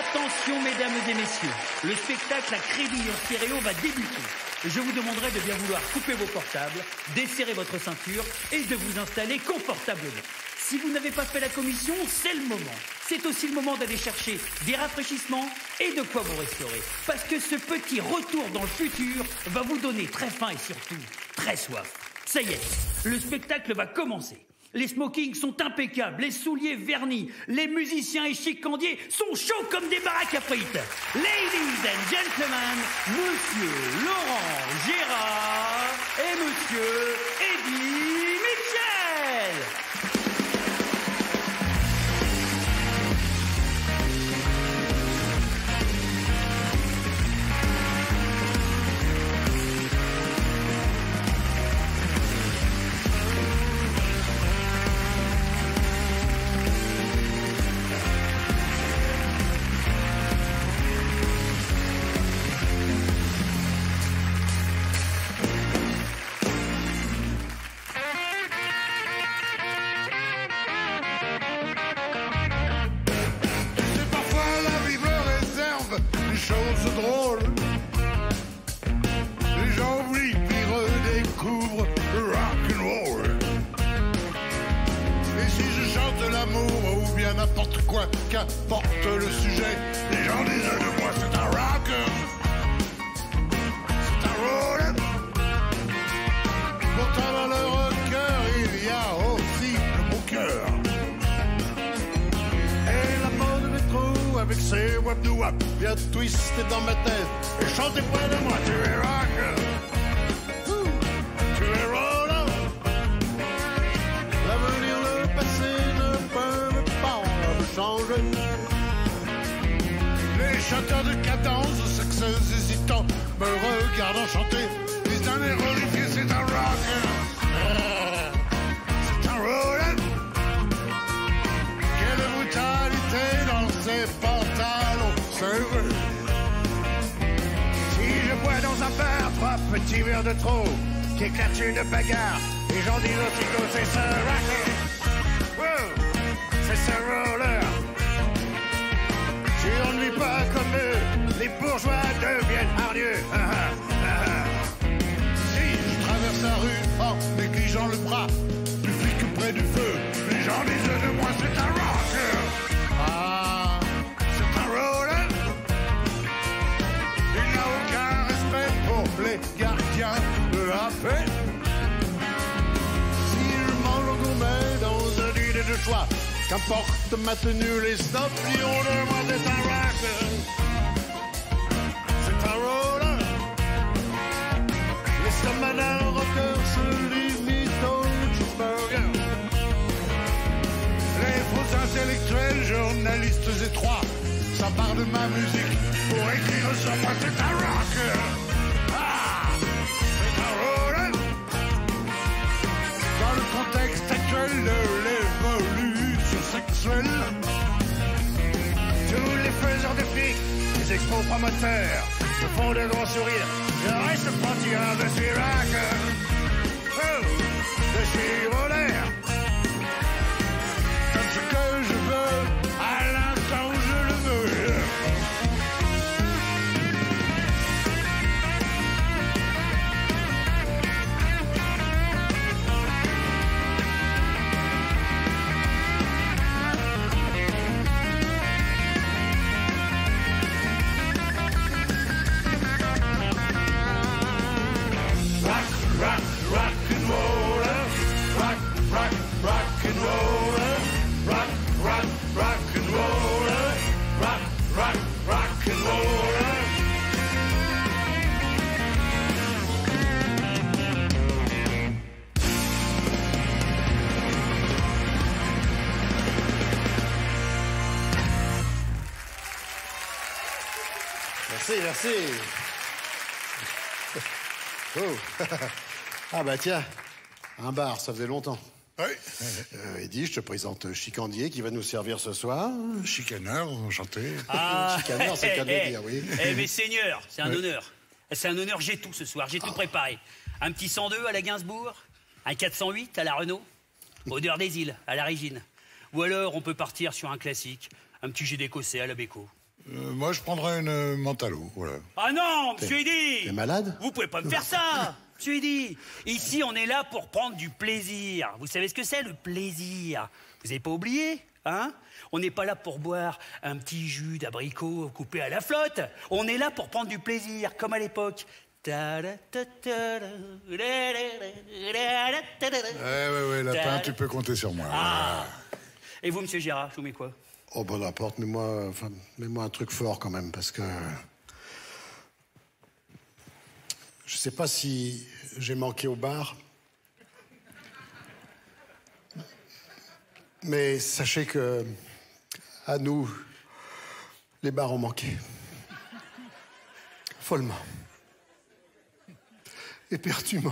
Attention, mesdames et messieurs, le spectacle à crédit en stéréo va débuter. Je vous demanderai de bien vouloir couper vos portables, desserrer votre ceinture et de vous installer confortablement. Si vous n'avez pas fait la commission, c'est le moment. C'est aussi le moment d'aller chercher des rafraîchissements et de quoi vous restaurer. Parce que ce petit retour dans le futur va vous donner très faim et surtout très soif. Ça y est, le spectacle va commencer. Les smokings sont impeccables, les souliers vernis, les musiciens et chicandiers sont chauds comme des baraques à frites. Ladies and gentlemen, Monsieur Laurent Gérard et Monsieur Eddie Mitchell. Chose drôle, les gens oublient puis redécouvrent le rock'n'roll. Et si je chante l'amour ou bien n'importe quoi, qu'importe le sujet, les gens disent de moi c'est un rocker, c'est un roll. Pourtant dans le rocker il y a aussi le bon cœur. Et la mort de métro avec ses wap-de-wap bien twisté dans ma tête et chantez près de moi. Tu es rocker, tu es roller. L'avenir, le passé ne peuvent pas me changer. Les chanteurs de cadence, sexeux hésitants, me regardant chanter, disent d'un air horrifié, c'est un rocker, c'est un roller. Quelle brutalité dans ses pantalons, c'est vrai. Si je bois dans un bar 3 petits verres de trop qui éclatent une bagarre, les gens disent au psycho, c'est ce rocker, wow, c'est ce roller. Tu n'ennuies pas comme eux, les bourgeois deviennent hargneux. Si je traverse la rue en négligeant le bras du flic près du feu, les gens disent de moi c'est un rocker. Ah, c'est un roller. Il n'a aucun respect pour les gardiens de la paix. S'il mange en gourmet dans un dîner de choix, qu'importe ma tenue, les stops diront de moi c'est un rocker, c'est un roller. L'estomac d'un rocker se limite au cheeseburger. Les faux intellectuels, journalistes étroits s'emparent de ma musique pour écrire sur moi c'est un rocker. Ah, c'est un roller. Dans le contexte actuel de l'évolution sexuelle, tous les faiseurs de pique, les expos promoteurs me font de gros sourires. Je reste frontière, je suis rocker, oh, je suis roller. Comme ce que je veux, à l'instant où je le veux. Merci. Oh. Ah bah tiens, un bar, ça faisait longtemps. Oui. Eddie, je te présente Chicandier qui va nous servir ce soir. Chicaneur, enchanté. Ah, Chicaneur, c'est le cas de le dire, oui. Mais seigneur, c'est un honneur. C'est un honneur, j'ai tout ce soir, j'ai tout préparé. Un petit 102 à la Gainsbourg, un 408 à la Renault, Odeur des îles à la Régine. Ou alors, on peut partir sur un classique, un petit jet d'écossais à la Béco. Moi, je prendrais une Mentalo, voilà. Ah non, monsieur Eddy! T'es malade? Vous pouvez pas me faire ça, monsieur Eddy. Ici, on est là pour prendre du plaisir. Vous savez ce que c'est, le plaisir? Vous avez pas oublié, hein? On n'est pas là pour boire un petit jus d'abricot coupé à la flotte. On est là pour prendre du plaisir, comme à l'époque. Ouais, Lapin, tu peux compter sur moi. Ah. Et vous, monsieur Gérard, je vous mets quoi? Oh, bon, n'importe, mets-moi un truc fort quand même, parce que... Je sais pas si j'ai manqué au bar, mais sachez que, à nous, les bars ont manqué. Follement. Éperdument.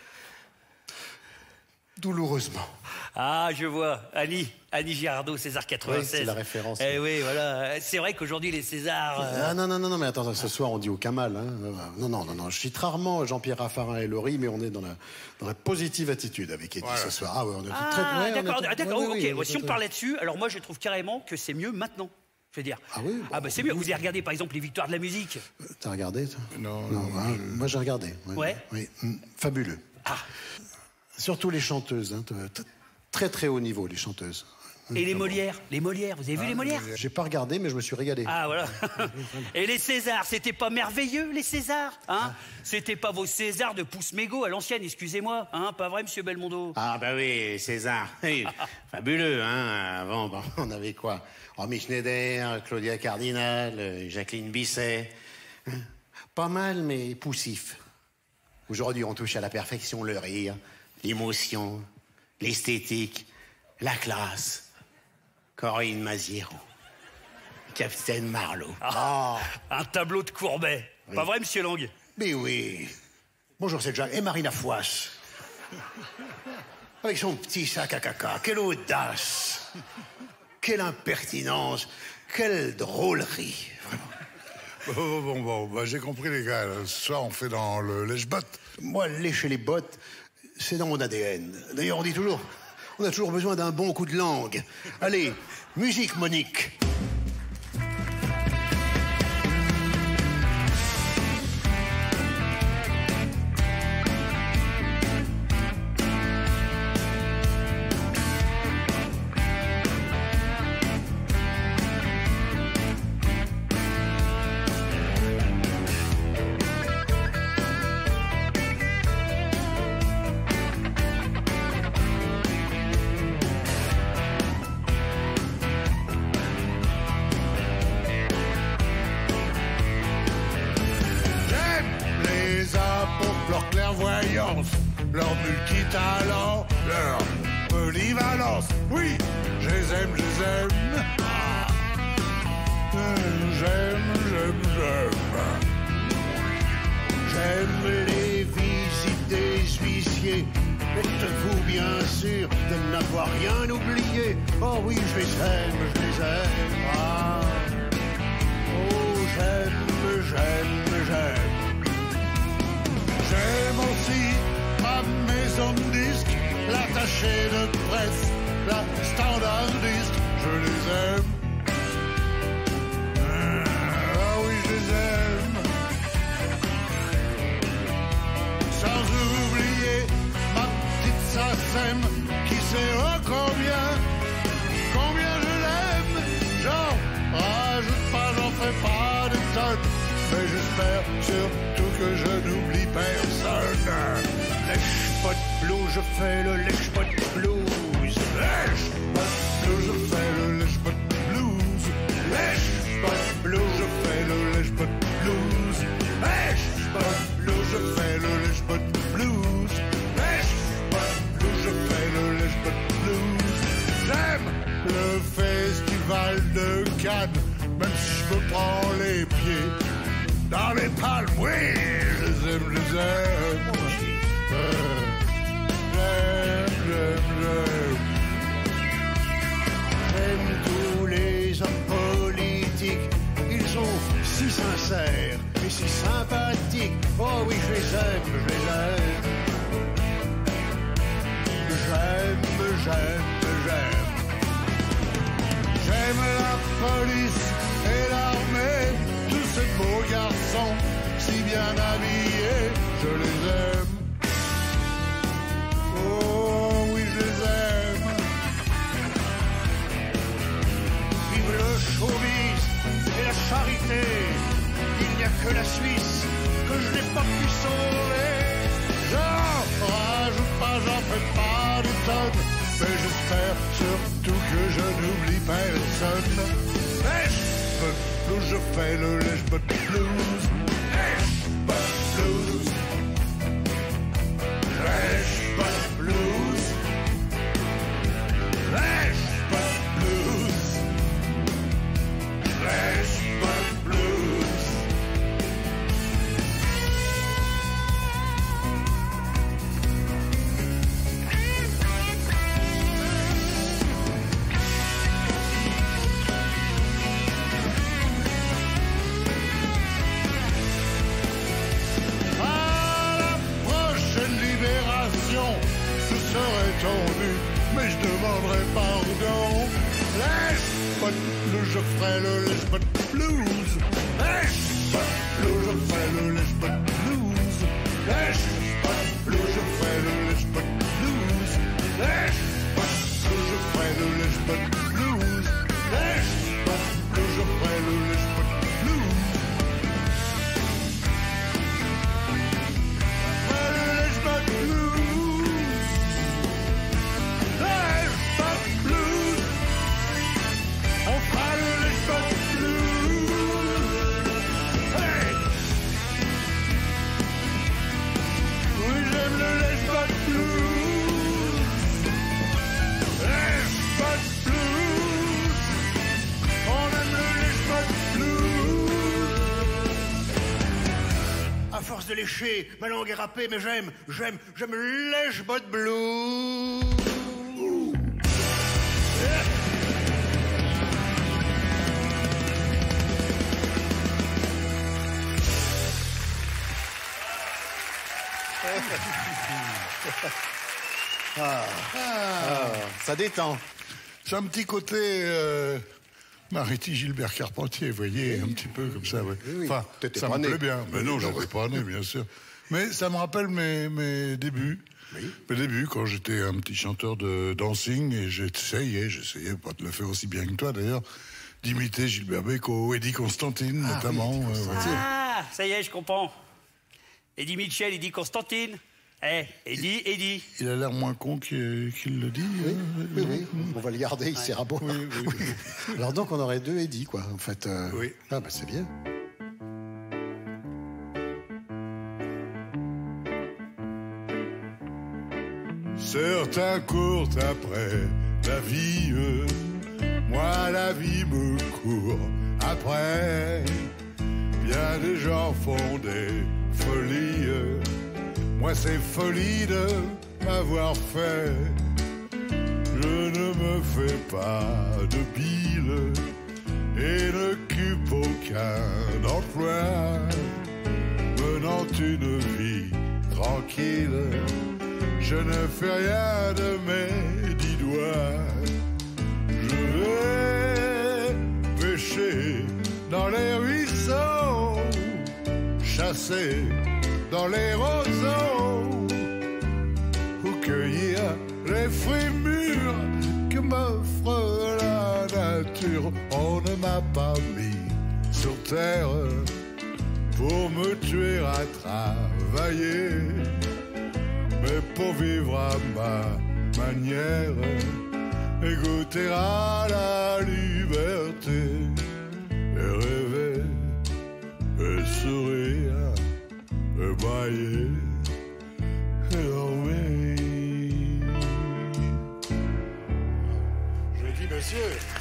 Douloureusement. Ah, je vois. Annie Girardot, César 96. Oui, c'est la référence. Eh oui, voilà. C'est vrai qu'aujourd'hui, les Césars... Ah non, mais attends, ce soir, on dit au Kamal. Hein. Non, je cite rarement Jean-Pierre Raffarin et Laurie, mais on est dans la positive attitude avec Eddy ce soir. Ah ouais, on est d'accord, ok. Oui, si on parle là-dessus, alors moi, je trouve carrément que c'est mieux maintenant. Je veux dire. Ah oui? Ah bah c'est mieux. Vous avez regardé, par exemple, les victoires de la musique? T'as regardé, toi? Non. Moi, j'ai regardé. Ouais? Oui. Fabuleux. Ah. Surtout les chanteuses. Hein, très, très haut niveau, les chanteuses. Et les Molières? Les Molières, vous avez vu les Molières? J'ai pas regardé, mais je me suis régalé. Ah, voilà. Et les Césars, c'était pas merveilleux, les Césars, hein? C'était pas vos Césars de pouce-mégot à l'ancienne, excusez-moi, hein? Pas vrai, monsieur Belmondo? Ah, bah oui, César. Fabuleux, hein? Avant, on avait quoi? Romy Schneider, Claudia Cardinal, Jacqueline Bisset. Pas mal, mais poussif. Aujourd'hui, on touche à la perfection le rire, l'émotion, l'esthétique, la classe. Corinne Maziero, Capitaine Marlowe. Ah, un tableau de Courbet. Oui. Pas vrai, monsieur Lang? Mais oui. Bonjour, c'est Jacques. Et Marina Foïs. Avec son petit sac à caca. Quelle audace. Quelle impertinence. Quelle drôlerie. Vraiment. Bon, j'ai compris, les gars. Ce soir, on fait dans le lèche-botte. Moi, lécher les bottes, c'est dans mon ADN. D'ailleurs, on a toujours besoin d'un bon coup de langue. Allez, musique, Monique. Leur multitalent, leur polyvalence. Oui, je les aime. J'aime les visites des huissiers. Êtes-vous bien sûr de n'avoir rien oublié? Oh oui, je les aime. Ah. Oh, j'aime. J'aime aussi ma maison de disques, l'attaché de presse, la standardiste, je les aime. Ah oui, je les aime. Sans oublier ma petite Sassem, qui sait oh combien je l'aime. J'en rajoute pas, j'en fais pas de tonnes, mais j'espère surtout que je n'oublie personne. Lèche-pas de blues, je fais le lèche-pas de blues. Lèche-pas de blues, je fais le lèche-pas de blues. Lèche-pas de blues, je fais le lèche-pas de blues. Lèche-pas de blues, je fais le lèche-pas de blues. Lèche-pas de blues, je fais le lèche-pas de blues. J'aime le festival de Cannes, même si je me prends les pieds dans les palmes, oui, je les aime. J'aime tous les hommes politiques, ils sont si sincères et si sympathiques. Oh oui, je les aime. J'aime la police et l'armée. beaux garçons, si bien habillés, je les aime. Oh oui, je les aime. Vive le showbiz et la charité. Il n'y a que la Suisse que je n'ai pas pu sauver. J'en rajoute pas, j'en fais pas des tonnes, mais j'espère surtout que je n'oublie personne. Lèche-botte blues, je fais le lèche-botte blues. Lèche-botte blues. Lèche-botte blues. Lèche-botte blues. Lèche-botte blues. Je serai tendu, mais je demanderai pardon. Lèche-botte blues, je ferai le lèche-botte blues. Lèche-botte blues, je ferai le lèche-botte blues. Lèche-botte blues, je ferai le lèche-botte blues. Lèche-botte blues, je ferai le lèche-botte blues. Lèche-botte blues, je ferai le lèche-botte blues. Le lèche-botte blues. À force de lécher, ma langue est râpée, mais j'aime le lèche-botte blues. Ça détend. C'est un petit côté Mariti Gilbert Carpentier, vous voyez, un petit peu comme ça. Ouais. Oui. Enfin, ça me plaît bien. Mais non, j'étais pas né, bien sûr. Mais ça me rappelle mes débuts. Oui. Mes débuts, quand j'étais un petit chanteur de dancing, et j'essayais, pas de le faire aussi bien que toi d'ailleurs, d'imiter Gilbert Bécaud, Eddie Constantine notamment. Oui, ça y est, je comprends. Eddie Mitchell, Eddie Constantine. Eddie. Il a l'air moins con qu'il le dit. Oui. On va le garder, il sert à beau. Oui. Alors donc on aurait 2 Eddie, quoi, en fait. Oui. Ah bah c'est bien. Certains courent après la vie, moi la vie me court après. Bien des gens font des folies, moi c'est folie de m'avoir fait. Je ne me fais pas de bile et n'occupe aucun emploi, menant une vie tranquille. Je ne fais rien de mes 10 doigts. Je vais pêcher dans les ruisseaux, chasser dans les roseaux, ou cueillir les fruits mûrs que m'offre la nature. On ne m'a pas mis sur terre pour me tuer à travailler, mais pour vivre à ma manière et goûter à la liberté, et rêver, et sourire, et bailler, et dormir. Je dis monsieur.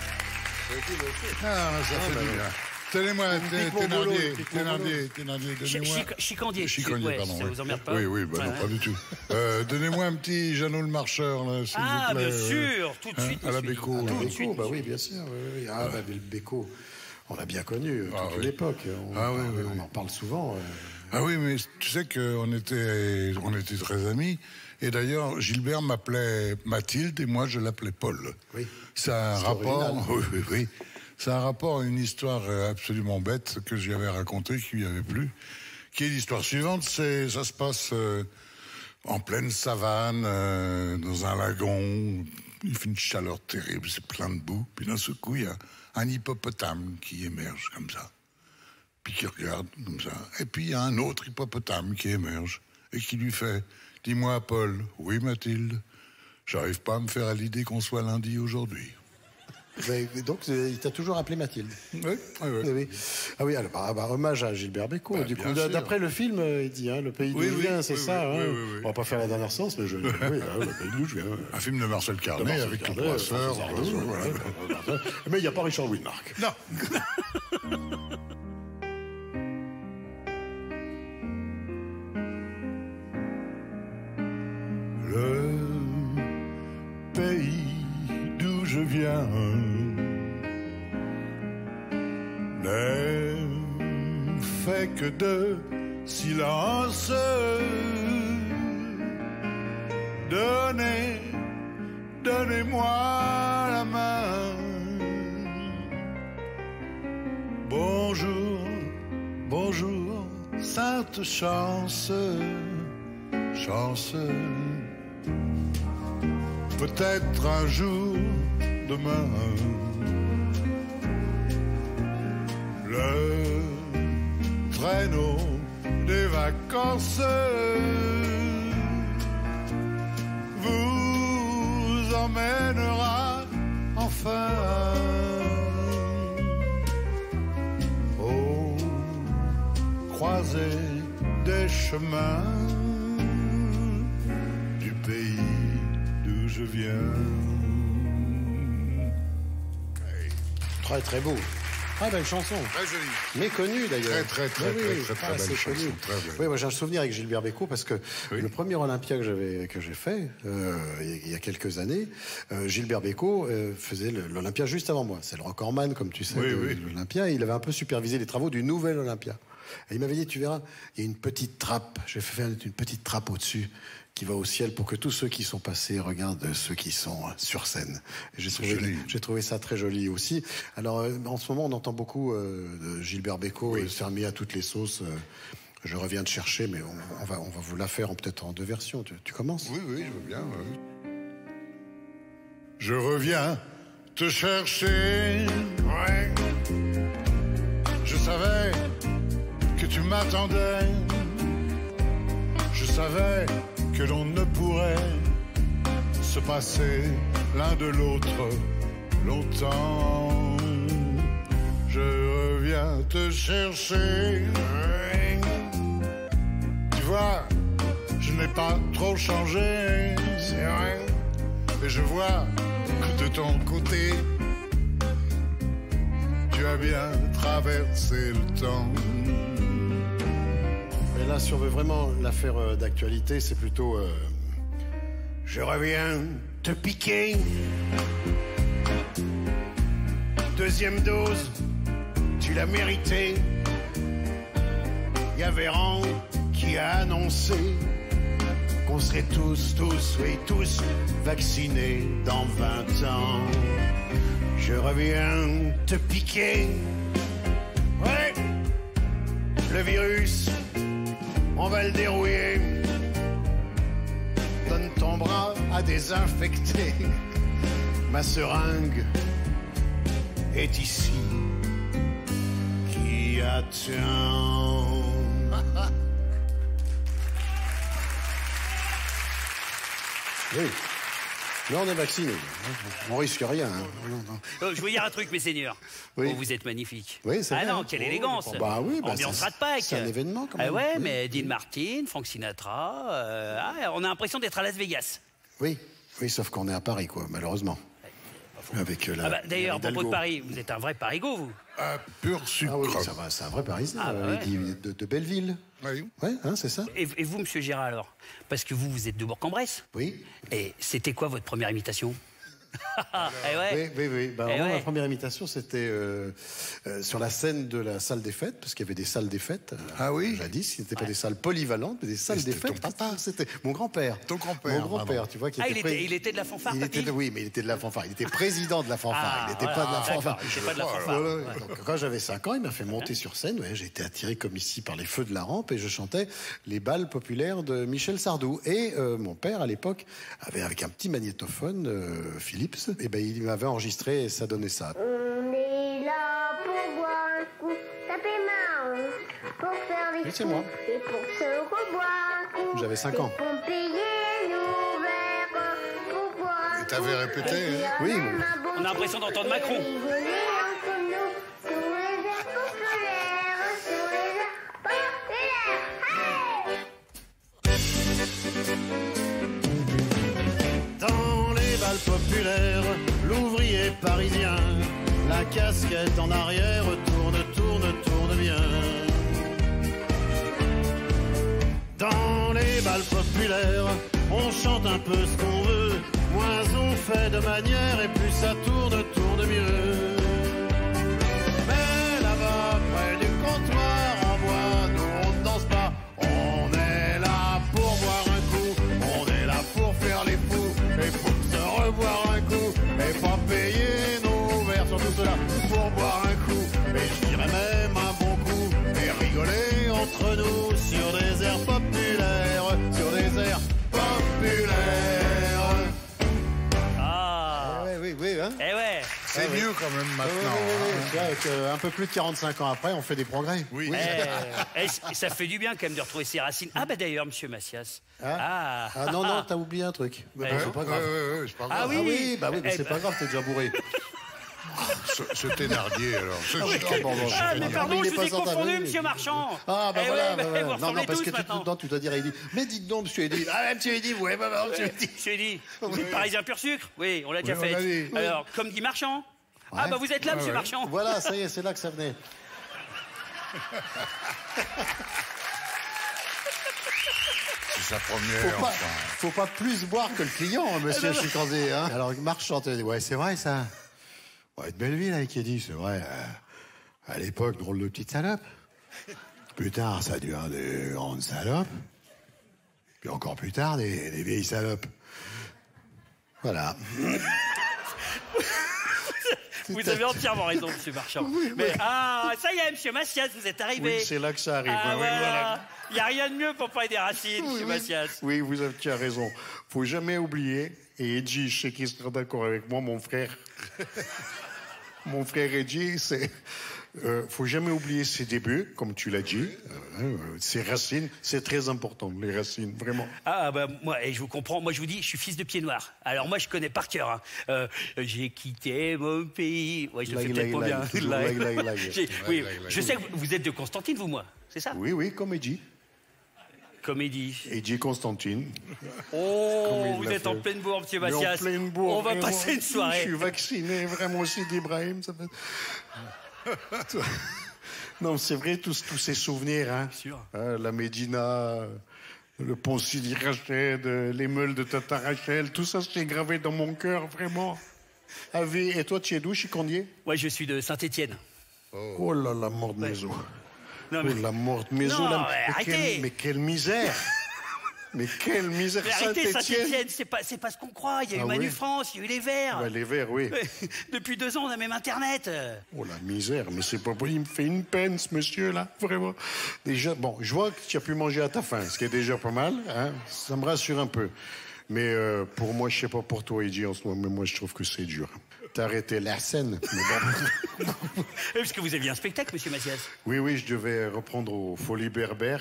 Ah, ça fait du bien. Tenez-moi, Thénardier, donnez-moi... Chicandier, pardon. Ça vous emmerde pas? Oui, non, pas du tout. Donnez-moi un petit Jeannot le Marcheur, là, s'il vous plaît. Bien sûr, tout de suite. À la Bécaud. Tout de suite. Bah oui, bien sûr. Oui. Ah, bah, le Bécaud, on l'a bien connu toute l'époque. On en parle souvent. Ah oui, mais tu sais qu'on était très amis. Et d'ailleurs, Gilbert m'appelait Mathilde et moi, je l'appelais Paul. Oui. C'est un rapport... Oui. Ça a un rapport à une histoire absolument bête que j'y avais racontée, qui lui avait plu. Qui est l'histoire suivante, ça se passe en pleine savane, dans un lagon. Il fait une chaleur terrible, c'est plein de boue. Puis d'un seul coup, il y a un hippopotame qui émerge comme ça. Puis qui regarde comme ça. Et puis il y a un autre hippopotame qui émerge et qui lui fait « Dis-moi, Paul, oui, Mathilde, j'arrive pas à me faire à l'idée qu'on soit lundi aujourd'hui. » Donc, il t'a toujours appelé Mathilde. Oui. Ah oui, alors, hommage à Gilbert Bécaud. Du coup, d'après le film, il dit, le pays d'où je viens, c'est ça. Oui. On va pas faire la dernière sens, mais le pays d'où je viens. Un film de Marcel Carnet avec les trois sœurs. Mais il n'y a pas Richard Widmark. Non. Le pays d'où je viens n'est fait que de silence. Donnez-moi la main. Bonjour, sainte chance. Peut-être un jour, demain, le traîneau des vacances vous emmènera enfin au croisé des chemins du pays d'où je viens. Très très beau. Ah, belle chanson. Très jolie. Méconnue d'ailleurs. Très belle chanson. Oui, moi j'ai un souvenir avec Gilbert Bécaud parce que le premier Olympia que j'ai fait il y a quelques années, Gilbert Bécaud faisait l'Olympia juste avant moi. C'est le recordman, comme tu sais, de l'Olympia. Il avait un peu supervisé les travaux du nouvel Olympia. Et il m'avait dit, tu verras, il y a une petite trappe. J'ai fait une petite trappe au-dessus qui va au ciel pour que tous ceux qui sont passés regardent ceux qui sont sur scène. J'ai trouvé ça très joli aussi. Alors, en ce moment, on entend beaucoup de Gilbert Bécaud servi à toutes les sauces. Je reviens de chercher, mais on va vous la faire peut-être en deux versions. Tu commences ? Oui, je veux bien. Je reviens te chercher. Ouais. Je savais que tu m'attendais. Je savais que l'on ne pourrait se passer l'un de l'autre longtemps. Je reviens te chercher. Tu vois, je n'ai pas trop changé, c'est vrai. Et je vois que de ton côté, tu as bien traversé le temps. Et là, si on veut vraiment l'affaire d'actualité, c'est plutôt... Je reviens te piquer. Deuxième dose, tu l'as mérité. Y a Véran qui a annoncé qu'on serait tous vaccinés dans 20 ans. Je reviens te piquer. Ouais, le virus, on va le dérouiller. Donne ton bras à désinfecter. Ma seringue est ici. Qui attend? Oui. Là, on est vacciné. On risque rien. Je veux dire un truc, mes seigneurs. Oui. Oh, vous êtes magnifiques. Oui, c'est vrai. non, quelle élégance. Bah oui, Ambiance Rat Pack. C'est un événement, quand même. Ouais, oui. mais Dean Martin, Frank Sinatra. On a l'impression d'être à Las Vegas. Oui, sauf qu'on est à Paris, quoi, malheureusement. Avec d'ailleurs, à propos de Paris, vous êtes un vrai Parigot, vous. Pur sucre. Ah oui, c'est un vrai Parisien. De Belleville. Oui. Ouais, c'est ça. Et vous, monsieur Gérard, alors? Parce que vous êtes de Bourg-en-Bresse. Oui. Et c'était quoi votre première imitation? Oui. Bah, ma première imitation, c'était sur la scène de la salle des fêtes, parce qu'il y avait des salles des fêtes. Ah oui. Jadis, ce n'était pas des salles polyvalentes, mais des salles des fêtes. C'était mon grand-père. Ton grand-père. Mon grand-père, tu vois. Il était de la fanfare. Oui, mais il était de la fanfare. Il était président de la fanfare. Il n'était pas de la fanfare. Il n'était pas de la fanfare. Donc, quand j'avais 5 ans, il m'a fait monter sur scène. Ouais, j'ai été attiré comme ici par les feux de la rampe et je chantais les bals populaires de Michel Sardou. Et mon père, à l'époque, avait avec un petit magnétophone Philips, et ben il m'avait enregistré et ça donnait ça. On est là pour boire un coup, taper main, pour faire des c'est moi. Et pour se reboire un coup. J'avais 5 ans. Et pour payer nos verres, pour boire. Et t'avais répété, hein? Oui. On a l'impression d'entendre Macron. Dans les bals populaires, l'ouvrier parisien, la casquette en arrière tourne bien. Dans les bals populaires, on chante un peu ce qu'on veut, moins on fait de manière et plus ça tourne mieux. Mais là-bas, près du comptoir en bois, nous on ne danse pas, on est là pour boire un coup, on est là pour faire les fous, et pour se revoir un coup, et pas payer nos verres, surtout cela, pour boire un coup, et je dirais même un bon coup, et rigoler entre nous sur des airs populaires, sur des airs populaires. Ah. Oui, hein. Eh ouais. C'est mieux quand même maintenant. Tu vois, avec, un peu plus de 45 ans après, on fait des progrès. Oui. Ça fait du bien quand même de retrouver ses racines. Ah bah d'ailleurs, monsieur Massias. Ah non, t'as oublié un truc. Ouais. C'est pas grave. C'est pas grave. Ah oui. Mais c'est pas grave, t'es déjà bourré. Ce Thénardier, alors. Mais pardon, je vous ai confondu, monsieur Marchand. Ah, bah Eh voilà. ouais, Voilà. vous ressemblez parce tous que maintenant. tu dois dire à Eddy. Mais dites donc, monsieur Eddy. Ah, monsieur Eddy, ouais, monsieur Eddy. Monsieur Eddy, vous êtes parisien pur sucre? Oui, on l'a déjà Oui, on l'a fait. dit. Alors, comme dit Marchand. Ah bah vous êtes là, monsieur Marchand. Voilà, ça y est, c'est là que ça venait. C'est sa première. Faut pas plus boire que le client, monsieur Chicanzé. Hein. Alors, Marchand, tu dis, ouais, c'est vrai, ça. Ouais, de Belleville, avec Eddy, c'est vrai. À l'époque, drôle de petite salope. Plus tard, ça devient des grandes salopes. Puis encore plus tard, des vieilles salopes. Voilà. Vous avez entièrement raison, monsieur Marchand. Mais ça y est, monsieur Massias, vous êtes arrivé. Oui, c'est là que ça arrive. Ah, Oui, voilà. Il n'y a rien de mieux pour parler des racines, monsieur Massias. Oui, tu as raison. Faut jamais oublier, et Edgy, je sais qu'il sera d'accord avec moi, mon frère. Mon frère Edgy, c'est... faut jamais oublier ses débuts, comme tu l'as dit. Ses racines, c'est très important, les racines, vraiment. Ah bah moi, je vous comprends. Moi, je vous dis, je suis fils de pied noir. Alors moi, je connais par cœur. Hein. J'ai quitté mon pays. Ouais, je le fais peut-être pas bien. Oui, je sais que vous êtes de Constantine, vous, moi. C'est ça? Oui, comme Edgy. Comédie. Edgy Constantine. Oh, vous êtes en pleine bourre, monsieur Massias. En pleine bourre. On va passer une soirée. Je suis vacciné, vraiment aussi d'Ibrahim. Ça fait... Non, c'est vrai, tous ces souvenirs. Hein. Sûr. La Médina, le pont Sidi Rached, les meules de Tata Rachel, tout ça, c'est gravé dans mon cœur, vraiment. Et toi, tu es d'où, Chicandier? Ouais, je suis de Saint-Étienne. Oh là là, mort de maison. Non, mais... Oh la morte maison. Non, là. arrêtez. Mais quelle misère. Mais quelle misère. Mais arrêtez, Saint-Étienne, c'est pas ce qu'on croit. Il y a eu Manu France, il y a eu les Verts. Bah, les Verts, oui. Depuis 2 ans, on a même Internet. Oh la misère, mais c'est pas possible. Il me fait une peine, ce monsieur-là, vraiment. Déjà, bon, je vois que tu as pu manger à ta faim, ce qui est déjà pas mal. Hein. Ça me rassure un peu. Mais pour moi, je sais pas pour toi, Eddy, en ce moment, mais moi, je trouve que c'est dur. T'as arrêté la scène. Mais bon. Parce que vous aviez un spectacle, monsieur Massias. Oui, je devais reprendre aux Folies Berbères.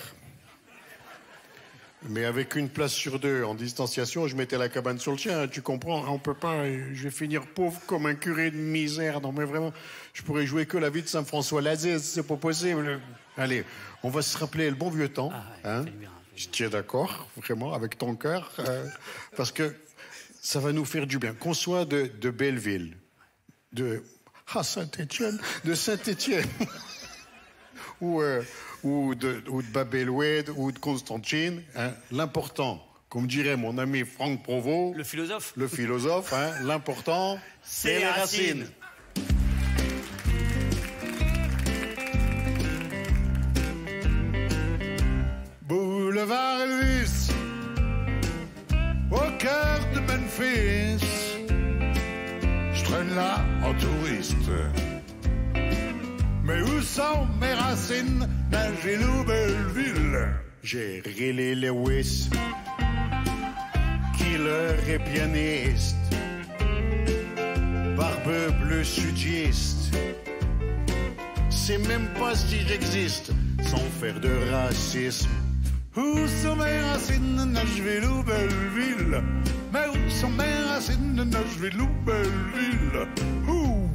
Mais avec une place sur 2 en distanciation, je mettais la cabane sur le chien. Tu comprends, on peut pas. Je vais finir pauvre comme un curé de misère. Non, mais vraiment, je pourrais jouer que la vie de Saint-François l'Aziz. C'est pas possible. Allez, on va se rappeler le bon vieux temps. Hein. Je tiens d'accord, vraiment, avec ton cœur. Parce que ça va nous faire du bien. Qu'on soit de Belleville, de Saint-Étienne, ou de Babelwed ou de Constantine, hein, l'important, Comme dirait mon ami Franck Provost. Le philosophe. Le philosophe, hein, l'important, c'est les racines. Boulevard Elvis, au cœur de Memphis, je traîne là en touriste. Mais où sont mes racines, Nashville ou Belleville? J'ai Riley Lewis, killer et pianiste, barbe bleu sudiste. C'est même pas si j'existe sans faire de racisme. Où sont mes racines, Nashville ou Belleville? Mais où sont mes racines, Nashville ou Belleville? Où?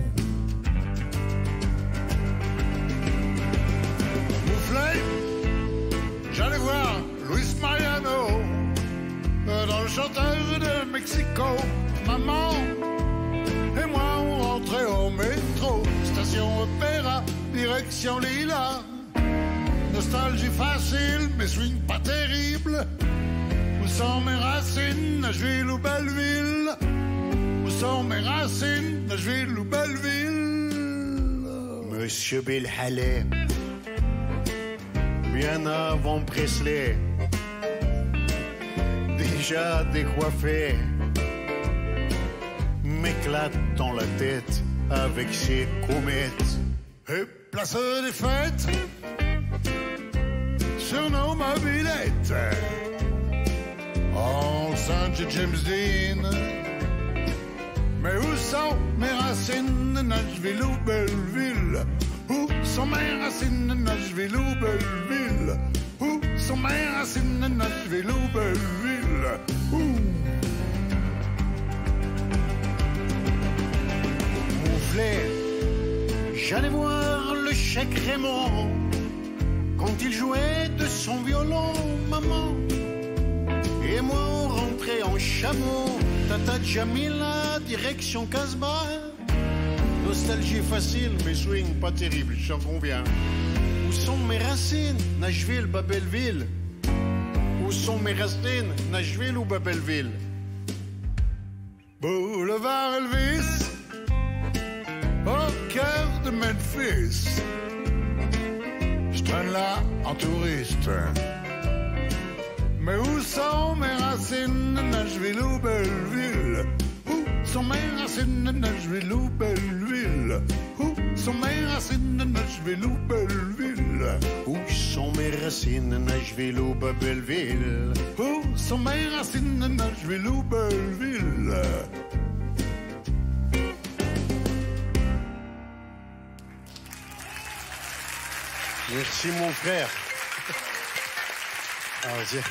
Mouflé, j'allais voir Luis Mariano dans le chanteur de Mexico. Maman et moi on rentrait au métro, station Opéra, direction Lila. Nostalgie facile, mais swing pas terrible. Où sont mes racines, Nashville ou Belleville? Où sont mes racines, Nashville ou Belleville? Monsieur Bill Haley, bien avant Presley, déjà décoiffé, m'éclate dans la tête avec ses comètes. Et place des fêtes sur nos mobilettes, en Saint James Dean. Mais où sont mes racines, Nashville ou Belleville? Où sont mes racines, Nashville ou Belleville? Où sont mes racines, Nashville ou Belleville? Où? Mouflé, j'allais voir le Chèque Raymond quand il jouait de son violon, maman. Et moi on rentrait en chameau, Tata Jamila, direction Casbah. Nostalgie facile, mais swing pas terrible, j'en conviens. Où sont mes racines, Nashville, Belleville? Où sont mes racines, Nashville ou Belleville? Boulevard Elvis, au cœur de Memphis, je traîne là en touriste. Mais où sont mes racines, Nashville ou Belleville? Où sont mes racines, Nashville ou Belleville? Où sont mes racines, Nashville ou Belleville? Où sont mes racines, Nashville ou Belleville? Où sont mes racines, Nashville ou Belleville? Merci mon frère. Ah, vas-y.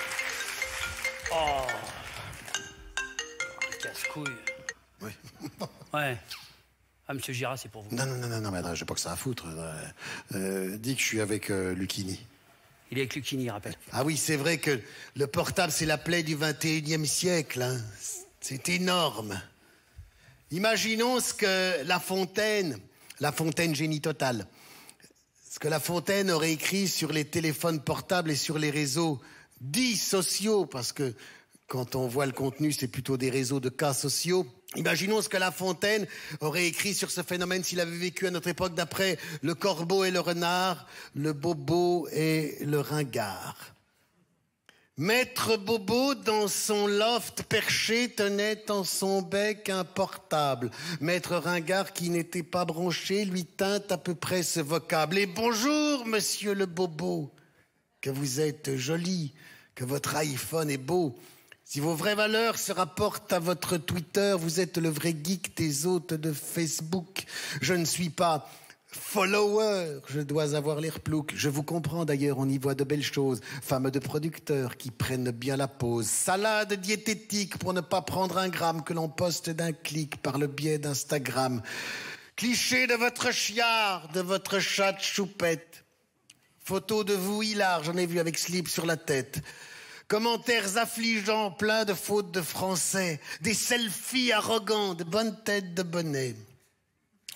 Oh. Casse-couille. Oui. Ouais. Ah, monsieur Girard, c'est pour vous. Non, mais j'ai pas que ça à foutre. Dis que je suis avec Lucchini. Il est avec Lucchini, rappelle. Ah oui, c'est vrai que le portable, c'est la plaie du 21e siècle. Hein. C'est énorme. Imaginons ce que La Fontaine génie total, ce que La Fontaine aurait écrit sur les téléphones portables et sur les réseaux dits sociaux, parce que quand on voit le contenu, c'est plutôt des réseaux de cas sociaux. Imaginons ce que La Fontaine aurait écrit sur ce phénomène s'il avait vécu à notre époque d'après le corbeau et le renard, le bobo et le ringard. Maître Bobo, dans son loft perché, tenait en son bec un portable. Maître Ringard, qui n'était pas branché, lui tint à peu près ce vocable. Et bonjour, monsieur le Bobo, que vous êtes joli, que votre iPhone est beau. Si vos vraies valeurs se rapportent à votre Twitter, vous êtes le vrai geek des hôtes de Facebook. Je ne suis pas follower, je dois avoir l'air plouc. Je vous comprends d'ailleurs, on y voit de belles choses. Femmes de producteurs qui prennent bien la pause. Salade diététique pour ne pas prendre un gramme que l'on poste d'un clic par le biais d'Instagram. Cliché de votre chiard, de votre chatte choupette. Photo de vous hilar, j'en ai vu avec slip sur la tête. Commentaires affligeants, pleins de fautes de français. Des selfies arrogants, de bonnes têtes de bonnet.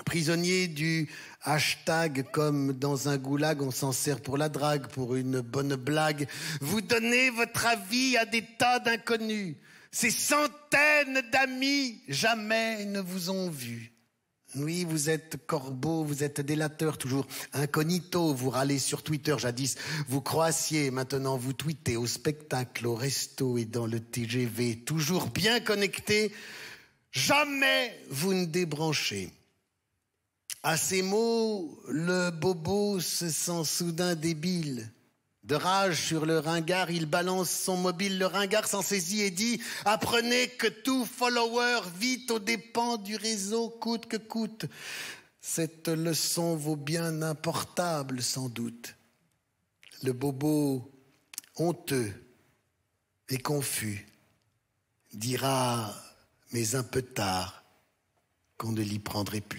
Prisonnier du hashtag comme dans un goulag, on s'en sert pour la drague, pour une bonne blague. Vous donnez votre avis à des tas d'inconnus. Ces centaines d'amis jamais ne vous ont vu. Oui, vous êtes corbeau, vous êtes délateur, toujours incognito, vous râlez sur Twitter, jadis vous croassiez, maintenant vous tweetez au spectacle, au resto et dans le TGV, toujours bien connecté, jamais vous ne débranchez. À ces mots, le bobo se sent soudain débile. De rage sur le ringard, il balance son mobile. Le ringard s'en saisit et dit « Apprenez que tout follower vit aux dépens du réseau coûte que coûte. » Cette leçon vaut bien un portable, sans doute. Le bobo, honteux et confus, dira « Mais un peu tard, qu'on ne l'y prendrait plus. »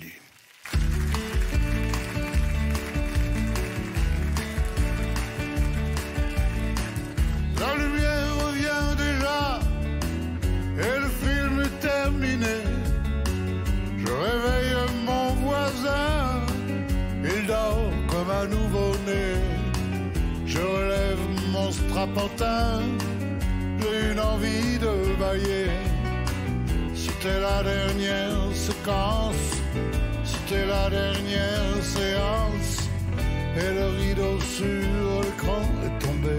La lumière revient déjà et le film est terminé. Je réveille mon voisin, il dort comme un nouveau-né. Je relève mon strapontin, j'ai une envie de bailler. C'était la dernière séquence, c'était la dernière séance, et le rideau sur l'écran est tombé.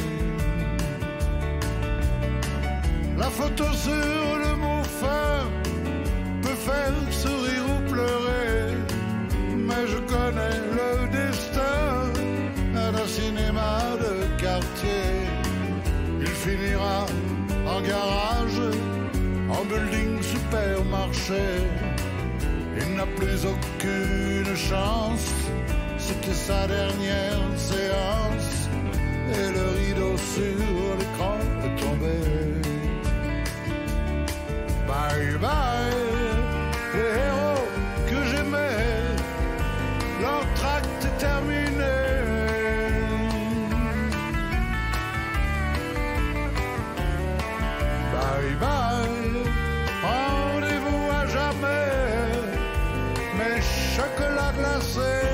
La photo sur le mot fin peut faire sourire ou pleurer, mais je connais le destin d'un cinéma de quartier. Il finira en garage, en building supermarché. Il n'a plus aucune chance, c'était sa dernière séance, et le rideau sur l'écran est tombé. Bye bye, les héros que j'aimais, l'entracte est terminé. Bye bye, rendez-vous à jamais, mes chocolats glacés,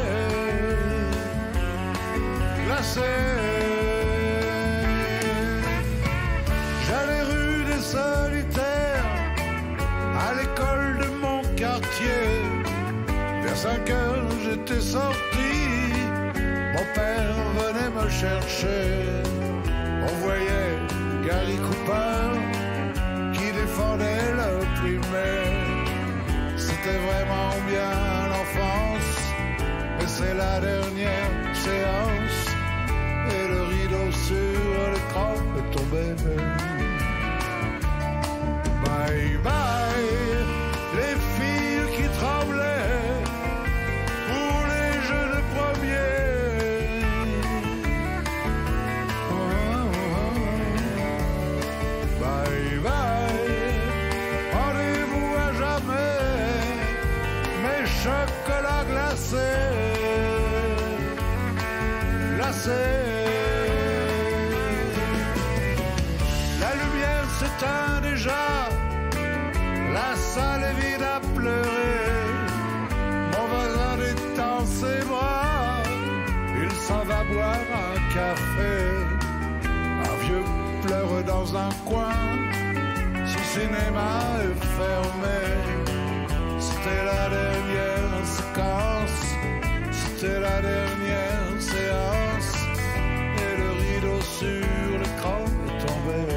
glacés. J'allais rue des Solitaires, à l'école de mon quartier. Vers 5 heures, j'étais sorti. Mon père venait me chercher. On voyait Gary Cooper qui défendait le primaire. C'était vraiment bien l'enfance, mais c'est la dernière séance, et le rideau sur l'écran est tombé. Bye bye, les filles qui tremblaient pour les jeux de premier. Bye bye, rendez-vous à jamais, mes chocolats glacés, glacés. La lumière s'éteint déjà, la salle est vide à pleurer. Mon voisin détend ses bras, il s'en va boire un café. Un vieux pleure dans un coin, son cinéma est fermé. C'était la dernière séquence, c'était la dernière séance, et le rideau sur l'écran est tombé.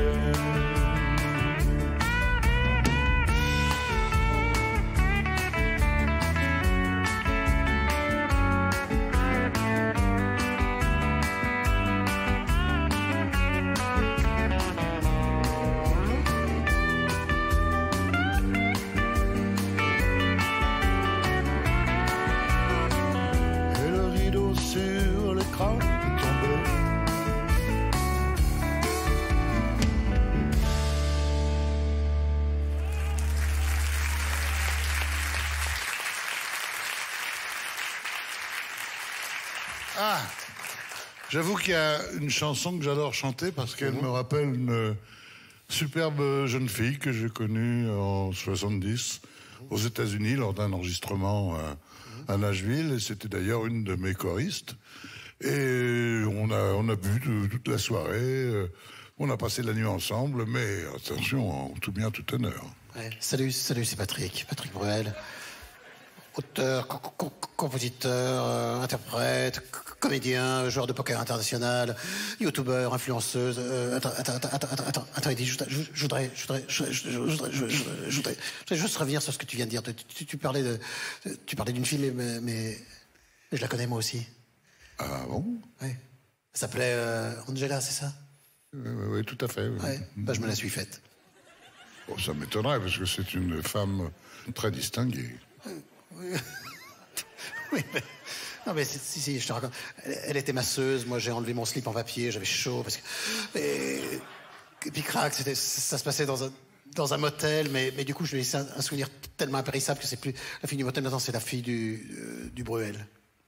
Ah, j'avoue qu'il y a une chanson que j'adore chanter parce qu'elle me rappelle une superbe jeune fille que j'ai connue en 70 aux États-Unis lors d'un enregistrement à Nashville. Et c'était d'ailleurs une de mes choristes. Et on a bu toute la soirée. On a passé la nuit ensemble, mais attention, en tout bien, tout honneur. Ouais. Salut, c'est Patrick Bruel. Auteur, compositeur, interprète, comédien, joueur de poker international, youtubeur, influenceuse. Attends, Eddie, je voudrais juste revenir sur ce que tu viens de dire. Tu parlais d'une fille, mais je la connais moi aussi. Ah bon? Oui. Elle s'appelait Angela, c'est ça? Oui, tout à fait. Oui. Ouais. Bah, je me la suis faite. Bon, ça m'étonnerait, parce que c'est une femme très distinguée. Oui, mais... Non, mais si, je te raconte. Elle était masseuse, moi j'ai enlevé mon slip en papier, j'avais chaud, parce que... Et puis crac, ça se passait dans un motel, mais du coup je lui ai laissé un souvenir tellement impérissable que c'est plus la fille du motel, maintenant c'est la fille du Bruel.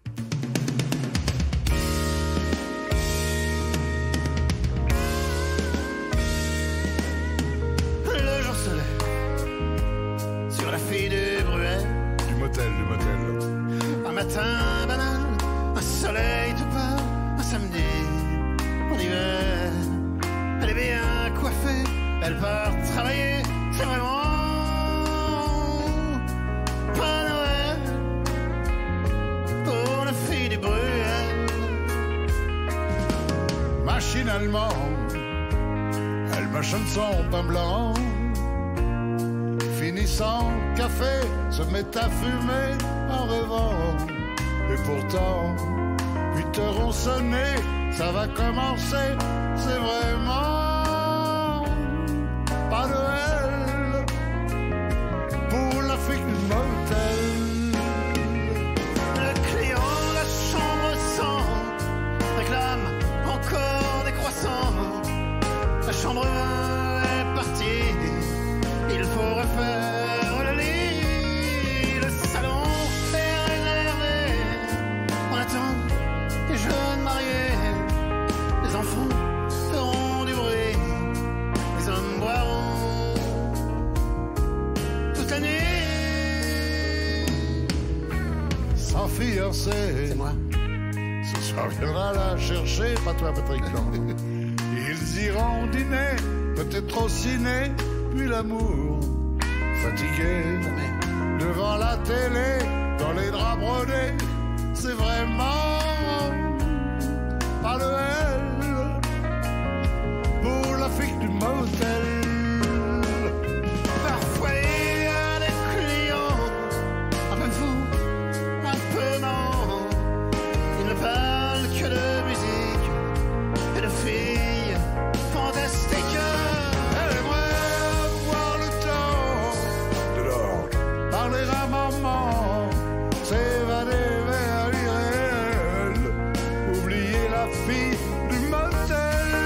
Le jour se lève sur la fille du Bruel. Du motel. Un matin banal, un soleil tout pâle, un samedi en hiver. Elle est bien coiffée, elle part travailler, c'est vraiment pas Noël pour la fille du Bruel. Machinalement, elle mâchonne son pain blanc. Finissant café, se met à fumer en rêvant. Et pourtant, 8 heures ont sonné, ça va commencer, c'est vraiment pas Noël pour la fille du motel. Le client de la chambre 100 réclame encore des croissants. La chambre 20 est partie, il faut refaire le lit. Le salon est réservé, on attend les jeunes mariés. Les enfants feront du bruit, les hommes boiront toute la nuit. Sans fiancé, C'est moi. ce soir viendra la chercher, pas toi Patrick, non. Ils iront dîner, peut-être au ciné, puis l'amour, fatigué, devant la télé, dans les draps brodés, c'est vraiment pas Noël pour la fille du motel. Parfois il y a des clients un peu fous, un peu marrants. Ils ne parlent que de musique et de filles fantastiques. Elle aimerait avoir le temps de leur parler à maman, s'évader vers l'irréel, oublier la fille du motel.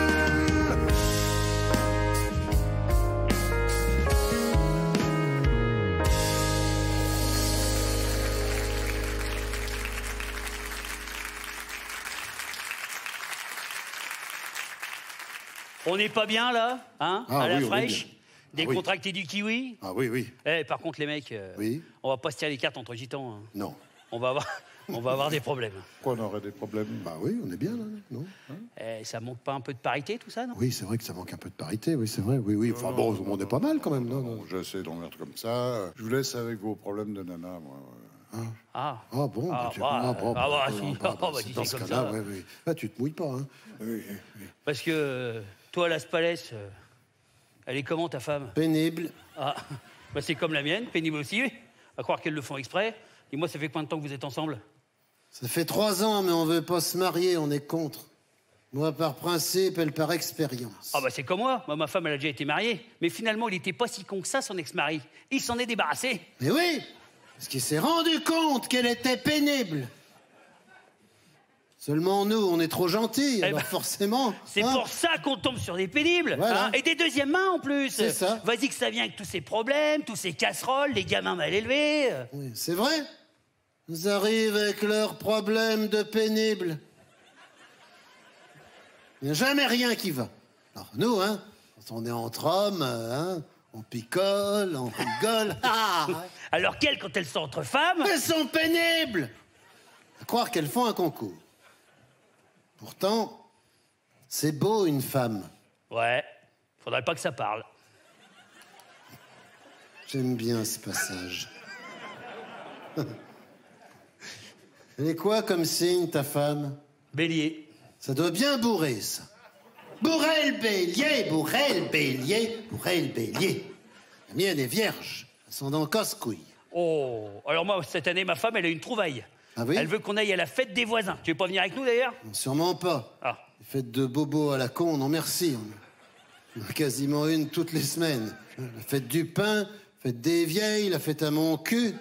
On n'est pas bien, là, hein, Ah à la oui, on est fraîche bien. Décontracté du kiwi. Ah oui. Eh, par contre, les mecs, Oui. on va pas se tirer les cartes entre gitans. Hein. Non. On va avoir des problèmes. Pourquoi on aurait des problèmes? Bah oui, on est bien là, non? Hein? Eh, ça manque pas un peu de parité, tout ça, non? Oui, c'est vrai que ça manque un peu de parité, oui, c'est vrai. Oui. Enfin bon, on est pas mal quand même, non? Bon, j'essaie d'emmerder comme ça. Je vous laisse avec vos problèmes de nana, moi. Ah. Ah bon, Ah, bah, si. bah, Bah, c'est dis dans ça ce comme cas-là, ça. oui. Ah, tu te mouilles pas, hein? Oui. Parce que toi, la Spalès, elle est comment, ta femme? Pénible. Ah, bah c'est comme la mienne, pénible aussi. À croire qu'elles le font exprès. Et moi, ça fait combien de temps que vous êtes ensemble? Ça fait 3 ans, mais on veut pas se marier, on est contre. Moi, par principe, elle par expérience. Ah bah c'est comme moi. Moi, ma femme, elle a déjà été mariée. Mais finalement, il était pas si con que ça, son ex-mari. Il s'en est débarrassé. Mais oui, parce qu'il s'est rendu compte qu'elle était pénible. Seulement nous, on est trop gentils, alors ben, forcément... C'est hein. pour ça qu'on tombe sur des pénibles. Voilà. Hein, et des deuxièmes mains, en plus. C'est ça. Vas-y que ça vient avec tous ces problèmes, tous ces casseroles, les gamins mal élevés. Oui, c'est vrai. Ils arrivent avec leurs problèmes de pénible. Il n'y a jamais rien qui va. Alors nous, hein, quand on est entre hommes, hein, on picole, on rigole. Ah, Alors qu'elles, quand elles sont entre femmes... Elles sont pénibles! À croire qu'elles font un concours. Pourtant, c'est beau une femme. Ouais, faudrait pas que ça parle. J'aime bien ce passage. Elle est quoi comme signe, ta femme? Bélier. Ça doit bien bourrer, ça. Bourrer le bélier, bourrer le bélier, bourrer le bélier. La mienne est vierge. Ascendant casse-couille. Oh, alors moi, cette année, ma femme, elle a une trouvaille. Ah oui? Elle veut qu'on aille à la fête des voisins. Tu veux pas venir avec nous, d'ailleurs? Non, sûrement pas. Ah. Fête de bobo à la con, non merci. On a quasiment une toutes les semaines. La fête du pain, la fête des vieilles, la fête à mon cul.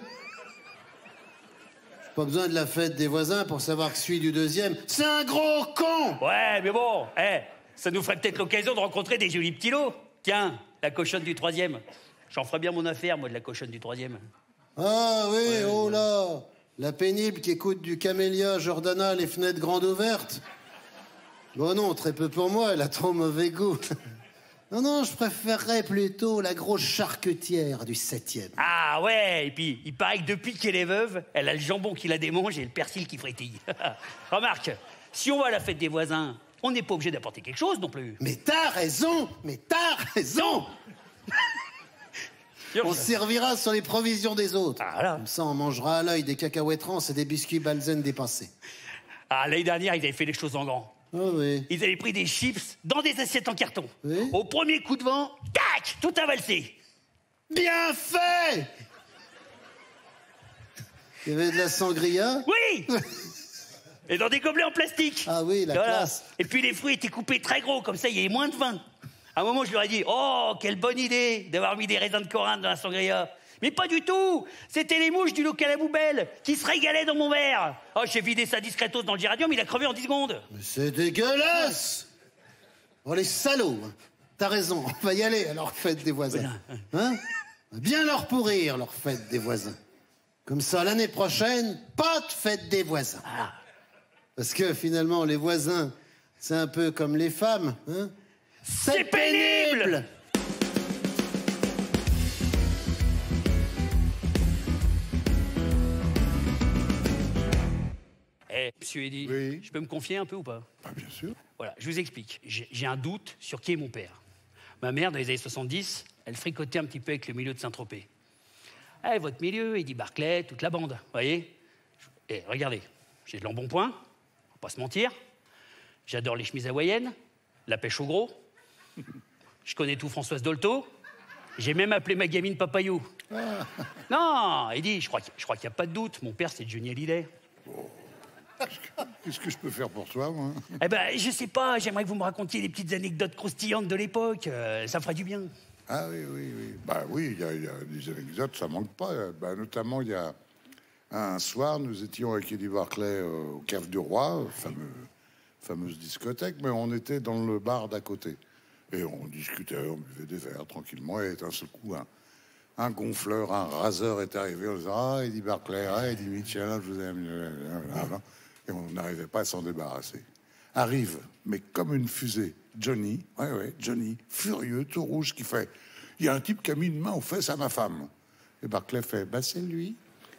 J'ai pas besoin de la fête des voisins pour savoir que celui du deuxième, c'est un gros con! Ouais, mais bon, ça nous ferait peut-être l'occasion de rencontrer des jolis petits lots. Tiens, la cochonne du 3e. J'en ferais bien mon affaire, moi, de la cochonne du 3e. Ah oui, ouais, oh là! La pénible qui écoute du Camélia Jordana, les fenêtres grandes ouvertes. Bon non, très peu pour moi, elle a trop mauvais goût. Non, je préférerais plutôt la grosse charcutière du 7e. Ah ouais, et puis il paraît que depuis qu'elle est veuve, elle a le jambon qui la démange et le persil qui frétille. Remarque, si on va à la fête des voisins, on n'est pas obligé d'apporter quelque chose non plus. Mais t'as raison. On servira sur les provisions des autres. Ah, voilà. Comme ça, on mangera à l'œil des cacahuètes rances et des biscuits Balzen dépassés. Ah, l'année dernière, ils avaient fait les choses en grand. Ah oui. Ils avaient pris des chips dans des assiettes en carton. Oui. Au premier coup de vent, tac, tout a valsé. Bien fait! Il y avait de la sangria? Oui. Et dans des gobelets en plastique. Ah oui, la classe. Et puis les fruits étaient coupés très gros, comme ça il y avait moins de vin. À un moment, je leur ai dit, oh, quelle bonne idée d'avoir mis des raisins de Corinthe dans la sangria. Mais pas du tout. C'était les mouches du local à poubelle qui se régalaient dans mon verre. Oh, j'ai vidé ça discretos dans le géranium, il a crevé en 10 secondes. Mais c'est dégueulasse. Oh, les salauds. T'as raison, on va y aller à leur fête des voisins. Hein? On va bien leur pourrir, leur fête des voisins. Comme ça, l'année prochaine, pas de fête des voisins. Ah. Parce que finalement, les voisins, c'est un peu comme les femmes. Hein? C'est pénible. Monsieur Eddy, oui. Je peux me confier un peu ou pas? Ah, bien sûr. Voilà, je vous explique. J'ai un doute sur qui est mon père. Ma mère, dans les années 70, elle fricotait un petit peu avec le milieu de Saint-Tropez. Eh, votre milieu, Eddie Barclay, toute la bande, voyez? Et regardez, j'ai de l'embonpoint, on va pas se mentir. J'adore les chemises hawaïennes, la pêche au gros. Je connais tout Françoise Dolto. J'ai même appelé ma gamine Papayou. Ah. Non, Eddie, je crois qu'il n'y a pas de doute. Mon père, c'est Johnny Hallyday. Oh. Qu'est-ce que je peux faire pour toi, moi? Eh ben, je sais pas, j'aimerais que vous me racontiez des petites anecdotes croustillantes de l'époque. Ça ferait du bien. Ah oui. Bah oui, il y a des anecdotes, ça manque pas. Bah, notamment, il y a un soir, nous étions avec Eddie Barclay au Cave du Roi, fameuse discothèque, mais on était dans le bar d'à côté. Et on discutait, on buvait des verres tranquillement, et d'un seul coup, un gonfleur, un raseur est arrivé en disant « Ah, Eddie Barclay, ah, Eddie Mitchell, je vous aime. » Et on n'arrivait pas à s'en débarrasser. Arrive, mais comme une fusée, Johnny, Johnny, furieux, tout rouge, qui fait « Il y a un type qui a mis une main aux fesses à ma femme. » Et Barclay fait « Bah, c'est lui. »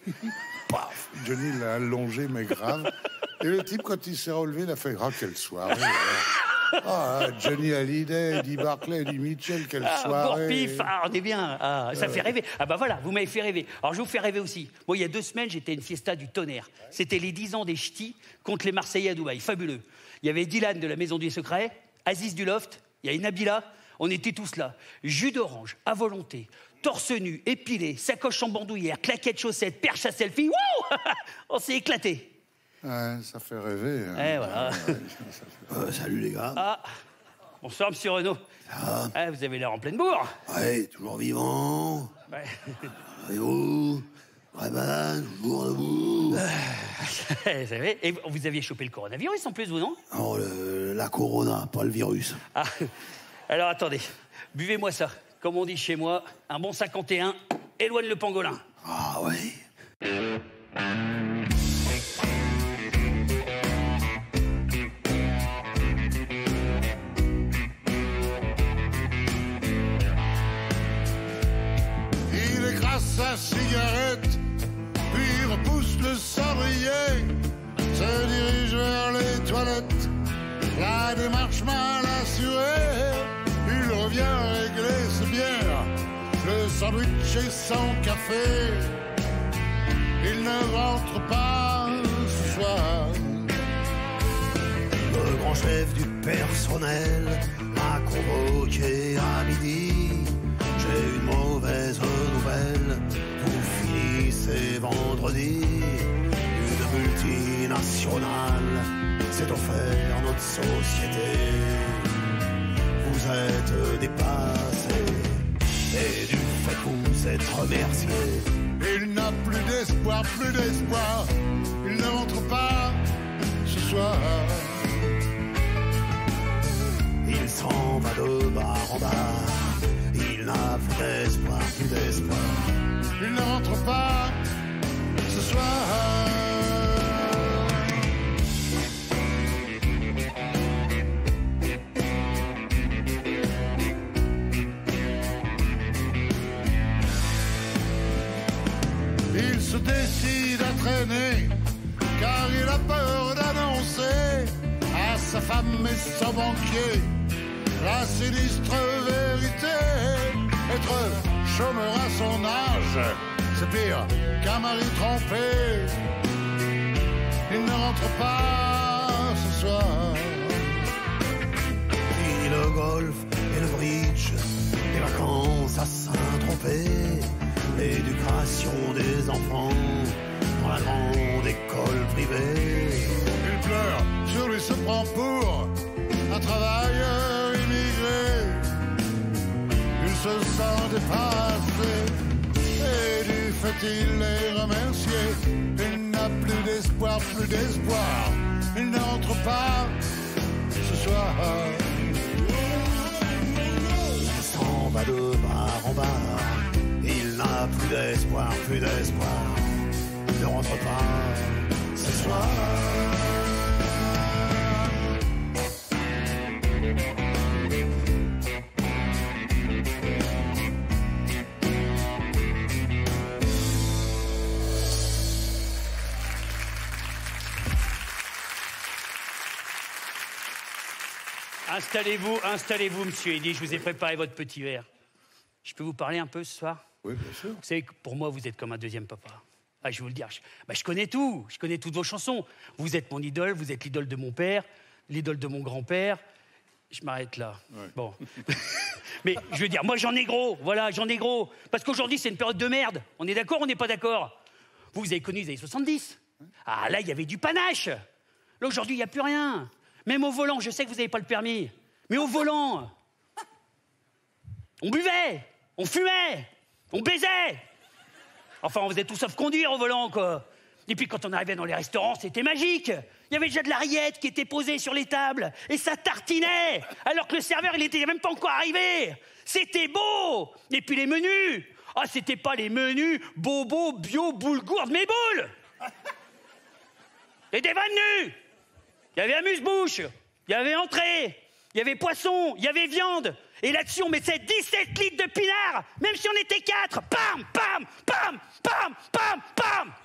Paf, Johnny l'a allongé, mais grave. Et le type, quand il s'est relevé, il a fait « Ah, quelle soirée. » Ah, Johnny Hallyday, Eddie Barclay, Eddie Mitchell, quelle soirée. Bourpif, on est bien. Ça fait rêver. Ah bah voilà, vous m'avez fait rêver. Alors je vous fais rêver aussi. Bon, il y a 2 semaines, j'étais à une fiesta du tonnerre. C'était les 10 ans des Ch'tis contre les Marseillais à Dubaï. Fabuleux. Il y avait Dylan de la Maison du Secret, Aziz du Loft, il y a Nabila. On était tous là. Jus d'orange, à volonté, torse nu, épilé, sacoche en bandoulière, claquettes chaussettes, perche à selfie. Wouh. On s'est éclaté. Ouais, ça fait rêver. Voilà. Salut les gars. Ah, bonsoir monsieur Renaud. Ah, vous avez l'air en pleine bourre. Ouais, toujours vivant. Ouais. Et vous, Rayman, toujours debout. Vous savez, et vous aviez chopé le coronavirus en plus, vous, non? Non, la corona, pas le virus. Ah, alors attendez, buvez-moi ça. Comme on dit chez moi, un bon 51, éloigne le pangolin. Ah ouais. Sa cigarette toilette, la démarche mal assurée. Il revient régler ses bières, le sandwich et son café. Il ne rentre pas ce soir. Le grand chef du personnel m'a convoqué à midi. J'ai une mauvaise nouvelle, vous finissez vendredi. Une multinationale s'est offert notre société. Vous êtes dépassés et du fait que vous êtes remerciés. Il n'a plus d'espoir, plus d'espoir. Il ne rentre pas ce soir. Il s'en va de bar en bar. Il n'a plus d'espoir, plus d'espoir. Il ne rentre pas ce soir. Il se décide à traîner, car il a peur d'annoncer à sa femme et son banquier la sinistre vérité. Être chômeur à son âge, c'est pire qu'un mari trompé. Il ne rentre pas ce soir. Puis le golf et le bridge, les vacances à Saint-Tropez, l'éducation des enfants dans la grande école privée. Il pleure, sur lui se prend pour un travailleur immigré. Il se sent dépassé et du fait il est remercié. Il n'a plus d'espoir, plus d'espoir. Il ne rentre pas ce soir. Il s'en va de bar en bar. Il n'a plus d'espoir, plus d'espoir. Il ne rentre pas ce soir. Installez-vous, monsieur Eddy, je vous ai préparé votre petit verre. Je peux vous parler un peu ce soir? Oui, bien sûr. Vous savez que pour moi, vous êtes comme un deuxième papa. Ah, je vais vous le dire, je connais tout, je connais toutes vos chansons. Vous êtes mon idole, vous êtes l'idole de mon père, l'idole de mon grand-père. Je m'arrête là. Ouais. Bon. Mais je veux dire, moi j'en ai gros, voilà, j'en ai gros. Parce qu'aujourd'hui, c'est une période de merde. On est d'accord ou on n'est pas d'accord? Vous avez connu les années 70. Ah, là, il y avait du panache. Là, aujourd'hui, il n'y a plus rien. Même au volant, je sais que vous n'avez pas le permis. Mais au volant, on buvait, on fumait, on baisait. Enfin, on faisait tout sauf conduire au volant, quoi. Et puis, quand on arrivait dans les restaurants, c'était magique. Il y avait déjà de la rillette qui était posée sur les tables. Et ça tartinait. Alors que le serveur, il n'était même pas encore arrivé. C'était beau. Et puis, les menus. Ah, c'était pas les menus bobo, bio, boule-gourde, mais boules. Et des vannes nues. Il y avait amuse-bouche. Il y avait entrée. Il y avait poisson. Il y avait viande. Et là-dessus, on mettait 17 litres de pinard. Même si on était 4. Pam, pam, pam, pam, pam, pam.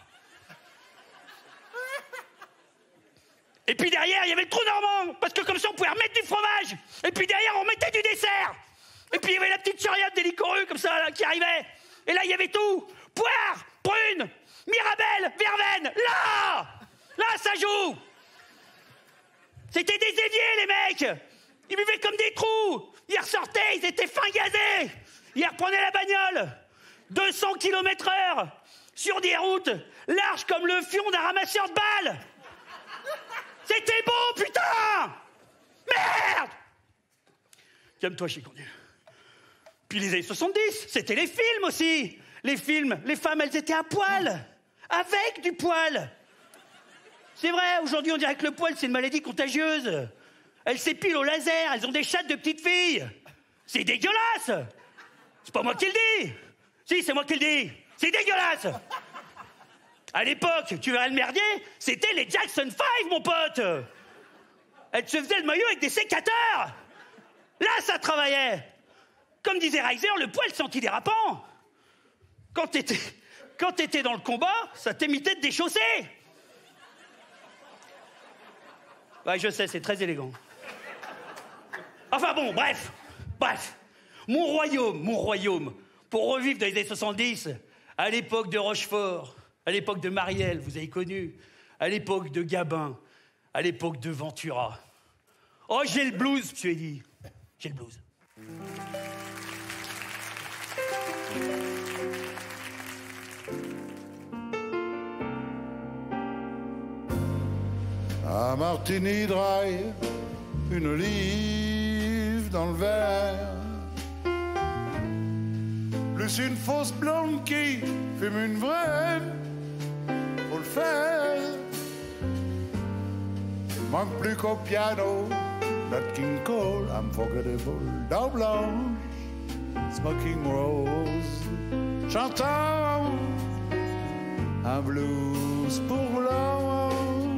Et puis derrière, il y avait le trou normand, parce que comme ça, on pouvait remettre du fromage. Et puis derrière, on mettait du dessert. Et puis il y avait la petite charriade des licoreux, comme ça, là, qui arrivait. Et là, il y avait tout. Poire, prune, mirabelle, verveine. Là, ça joue. C'était des éviers, les mecs. Ils buvaient comme des trous. Ils ressortaient, ils étaient fins gazés. Ils reprenaient la bagnole. 200 km/h. Sur des routes larges comme le fion d'un ramasseur de balles. C'était beau, putain! Merde! Calme-toi, chicondu. Puis les années 70, c'était les films aussi. Les films, les femmes, elles étaient à poil. Avec du poil. C'est vrai, aujourd'hui, on dirait que le poil, c'est une maladie contagieuse. Elles s'épilent au laser, elles ont des chattes de petites filles. C'est dégueulasse! C'est pas moi qui le dis! Si, c'est moi qui le dis! C'est dégueulasse! À l'époque, tu verrais le merdier, c'était les Jackson 5, mon pote. Elle se faisait le maillot avec des sécateurs. Là, ça travaillait. Comme disait Reiser, le poil c'est antidérapant. Quand t'étais dans le combat, ça t'évitait de déchausser. Ouais, je sais, c'est très élégant. Enfin bon, bref. Mon royaume, pour revivre dans les années 70, à l'époque de Rochefort, à l'époque de Marielle, vous avez connu, à l'époque de Gabin, à l'époque de Ventura. Oh, j'ai le blues, monsieur Eddy. J'ai le blues. Un martini dry, une olive dans le verre, plus une fausse blonde qui fume une vraie, faut le faire. Manque plus qu'au piano, Nat King Cole, Unforgettable, Dame Blanche, Smoking Rose, chantant un blues pour blanc.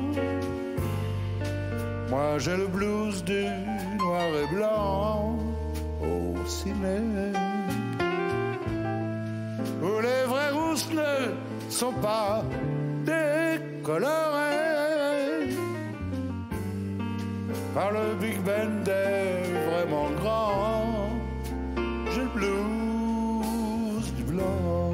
Moi j'ai le blues du noir et blanc au ciné, où les vraies rousses ne sont pas décolorées par le Big Band est vraiment grand. J'ai le blues du blanc.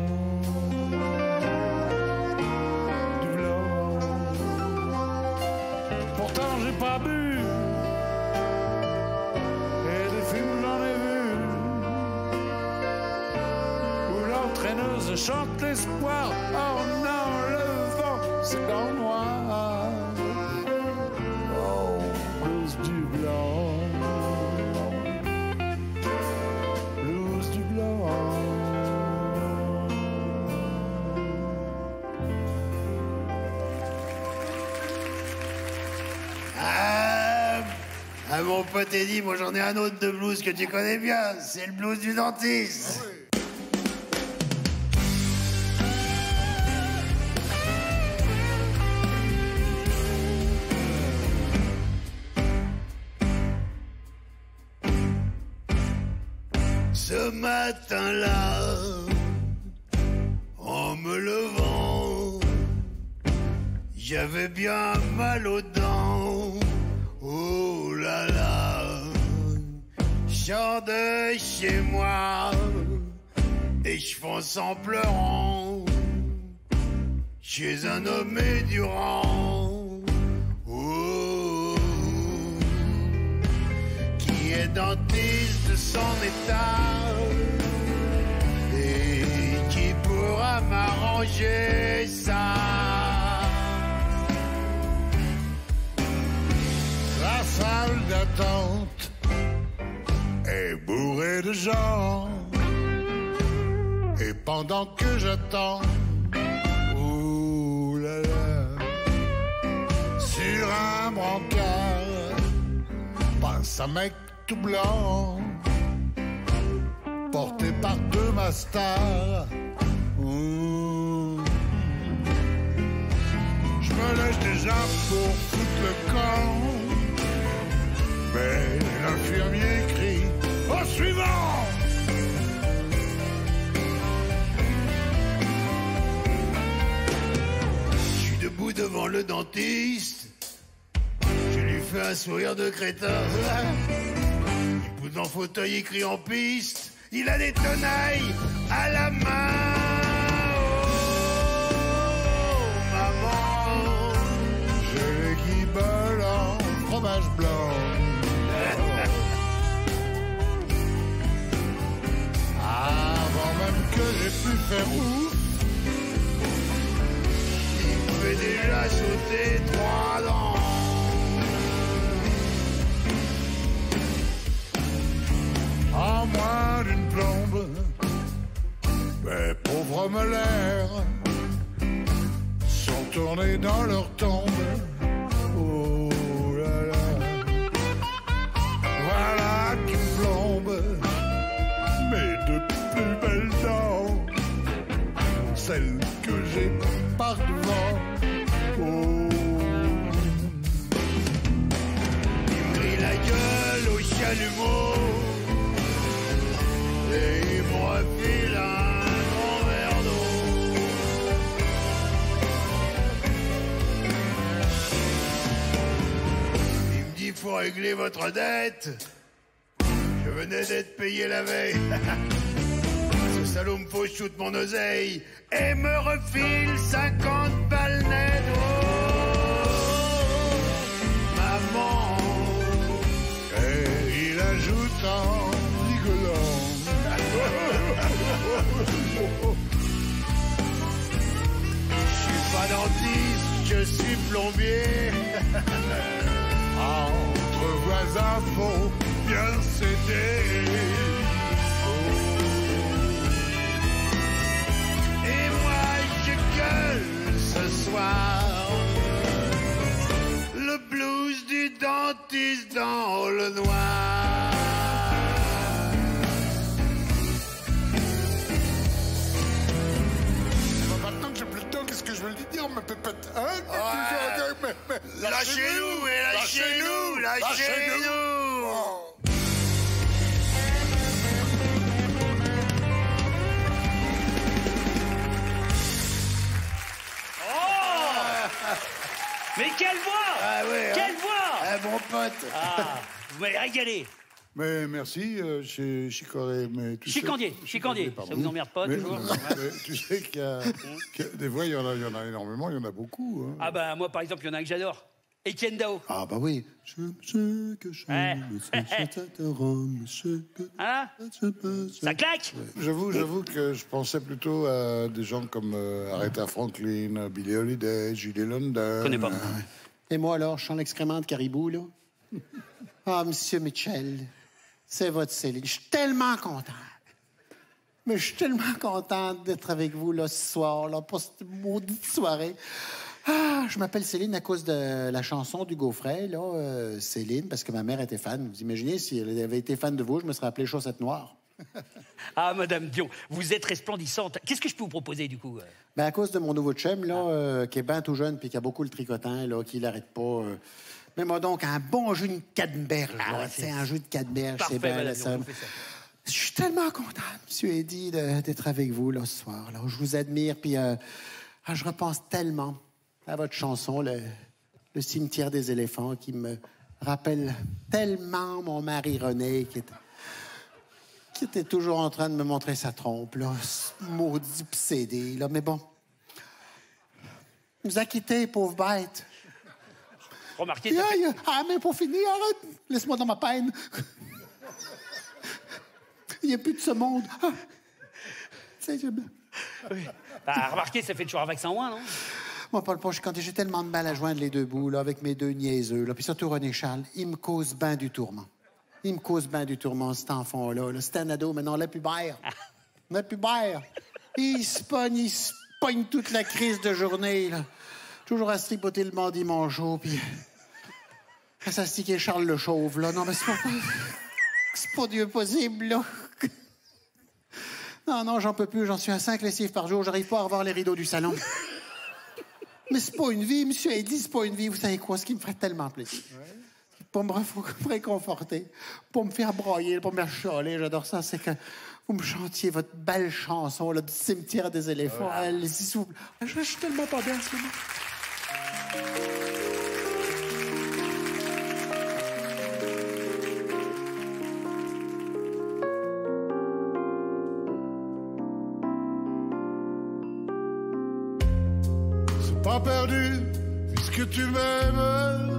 Pourtant j'ai pas bu, et des films j'en ai vu, où l'entraîneuse chante l'espoir. Oh non, le vent c'est dans le noir. Oh, blues du blanc, blues du blanc. Ah, mon pote Eddy, moi j'en ai un autre de blues que tu connais bien, c'est le blues du dentiste. Ce matin-là, en me levant, j'avais bien mal aux dents. Oh là là, je sors de chez moi et je fonce en pleurant chez un homme du rang. Oh, qui est dentiste de son état et qui pourra m'arranger ça. La salle d'attente est bourrée de gens, et pendant que j'attends, ouh là là, sur un brancard passe un mec tout blanc, porté par deux masters. Ouh. Je me lèche déjà pour foutre le camp, mais l'infirmier crie au suivant. Je suis debout devant le dentiste, je lui fais un sourire de crétin. Il pousse en fauteuil, il crie en piste, il a des tenailles à la main. Oh, maman, J'ai les guiboles en fromage blanc. Avant même que j'ai pu faire ouf, il me fait déjà sauter 3 dents. en moins d'une plombe, mes pauvres molaires sont tournés dans leur tombe. Oh là là, voilà qui me plombe mes deux plus belles dents, celles que j'ai par devant. Oh, Il me grille la gueule au chalumeau et il me refile un grand verre d'eau. faut régler votre dette. Je venais d'être payé la veille. Ce salaud me fauche toute mon oseille et me refile 50 balles nettes. Oh, maman. Et il ajoute en rigolant. Je suis pas dentiste, je suis plombier. Entre voisins, faut bien s'aider. Et moi, je gueule ce soir. Le blues du dentiste dans le noir. Maintenant que j'ai plus le temps, qu'est-ce que je veux lui dire, ma pépette, hein? Lâchez-nous, et lâchez-nous, lâchez-nous. Mais quelle voix! Ah ouais, Quelle hein? voix! Ah, mon pote. Ah, vous m'avez régalé. Mais merci, Chicoré, mais tu sais... Chicandier, ça vous emmerde pas mais, toujours? mais tu sais qu'il y a des voix, il y en a énormément, il y en a beaucoup. Hein. Ah bah moi par exemple, il y en a un que j'adore. Etienne Dao. Ah bah oui. Hein? Ça claque? J'avoue que je pensais plutôt à des gens comme Aretha Franklin, Billie Holiday, Julie London. Je connais pas. Et moi alors, je sens l'excrément de caribou, là. Ah, monsieur Mitchell, c'est votre Céline. Je suis tellement content. Mais je suis tellement contente d'être avec vous, là, ce soir, là, pour cette maudite soirée. Ah, je m'appelle Céline à cause de la chanson du Gaufret, là, Céline, parce que ma mère était fan. Vous imaginez, si elle avait été fan de vous, je me serais appelée Chaussette Noire. Ah, Madame Dion, vous êtes resplendissante. Qu'est-ce que je peux vous proposer, du coup? Ben, à cause de mon nouveau chum, là, qui est bien tout jeune puis qui a beaucoup le tricotin, là, qui l'arrête pas. Mets-moi donc un bon jus de canneberge, là. ouais, C'est un jus de canneberge, Parfait, c'est bien, Madame là, Dion, ça. on fait ça. Je suis tellement contente, monsieur Eddy, d'être avec vous, là, ce soir, là. Je vous admire, puis je repense tellement à votre chanson, le cimetière des éléphants, qui me rappelle tellement mon mari René, qui était toujours en train de me montrer sa trompe, là, ce maudit psédé, là. Mais bon, il nous a quittés, pauvre bête. Remarquez, ça fait... Ah, mais pour finir, arrête, laisse-moi dans ma peine. Il n'y a plus de ce monde. Ah. Oui. Bah, remarquez, ça fait toujours un vaccin en moins, non? Moi, Paul Ponche, quand j'ai tellement de mal à joindre les deux bouts, là, avec mes deux niaiseux, là, puis surtout René Charles, il me cause bien du tourment. Il me cause bien du tourment, cet enfant-là. Là. C'est un ado, mais non, la pubère. La pubère. Il se pogne toute la crise de journée, là. Toujours à se tripoter le bandit manchot, puis à s'astiquer Charles le Chauve, là. Non, mais c'est pas Dieu possible, là. Non, j'en peux plus. J'en suis à 5 lessives par jour. J'arrive pas à revoir les rideaux du salon. Mais c'est pas une vie, monsieur Eddy, c'est pas une vie. Vous savez quoi? Ce qui me ferait tellement plaisir. Pour me réconforter, pour me faire broyer, pour me faire chialer, j'adore ça, c'est que vous me chantiez votre belle chanson, là, du cimetière des éléphants. Allez-y, s'il vous plaît. Je suis tellement pas bien en ce moment. C'est pas perdu, puisque tu m'aimes.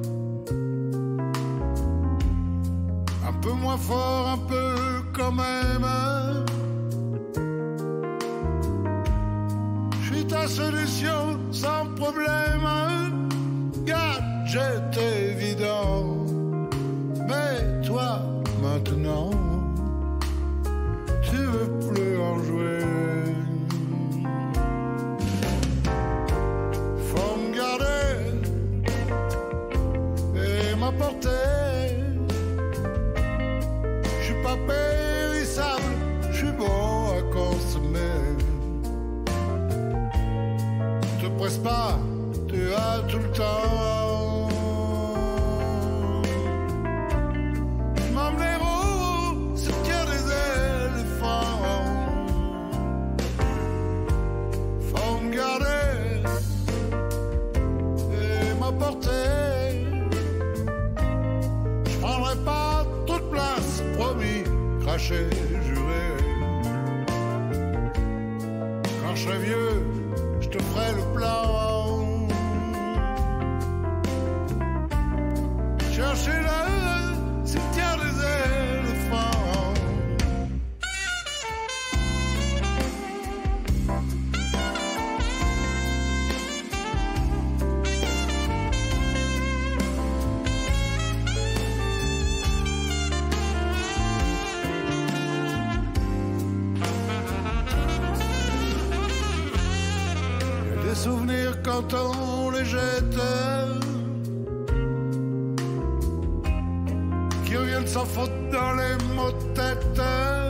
Un peu moins fort, un peu quand même. Je suis ta solution sans problème. Gadget évident. Mais toi, maintenant, tu veux plus en jouer. Faut me garder et m'apporter. Pas périssable, je suis bon à consommer. Te presse pas, tu as tout le temps. M'emmener au cimetière des éléphants. Faut me garder et m'apporter. cracher, jurer. Quand je serai vieux, je te ferai le plan. Chercher le cimetière des éléphants. Des souvenirs quand on les jette, qui reviennent sans faute dans les mots-têtes.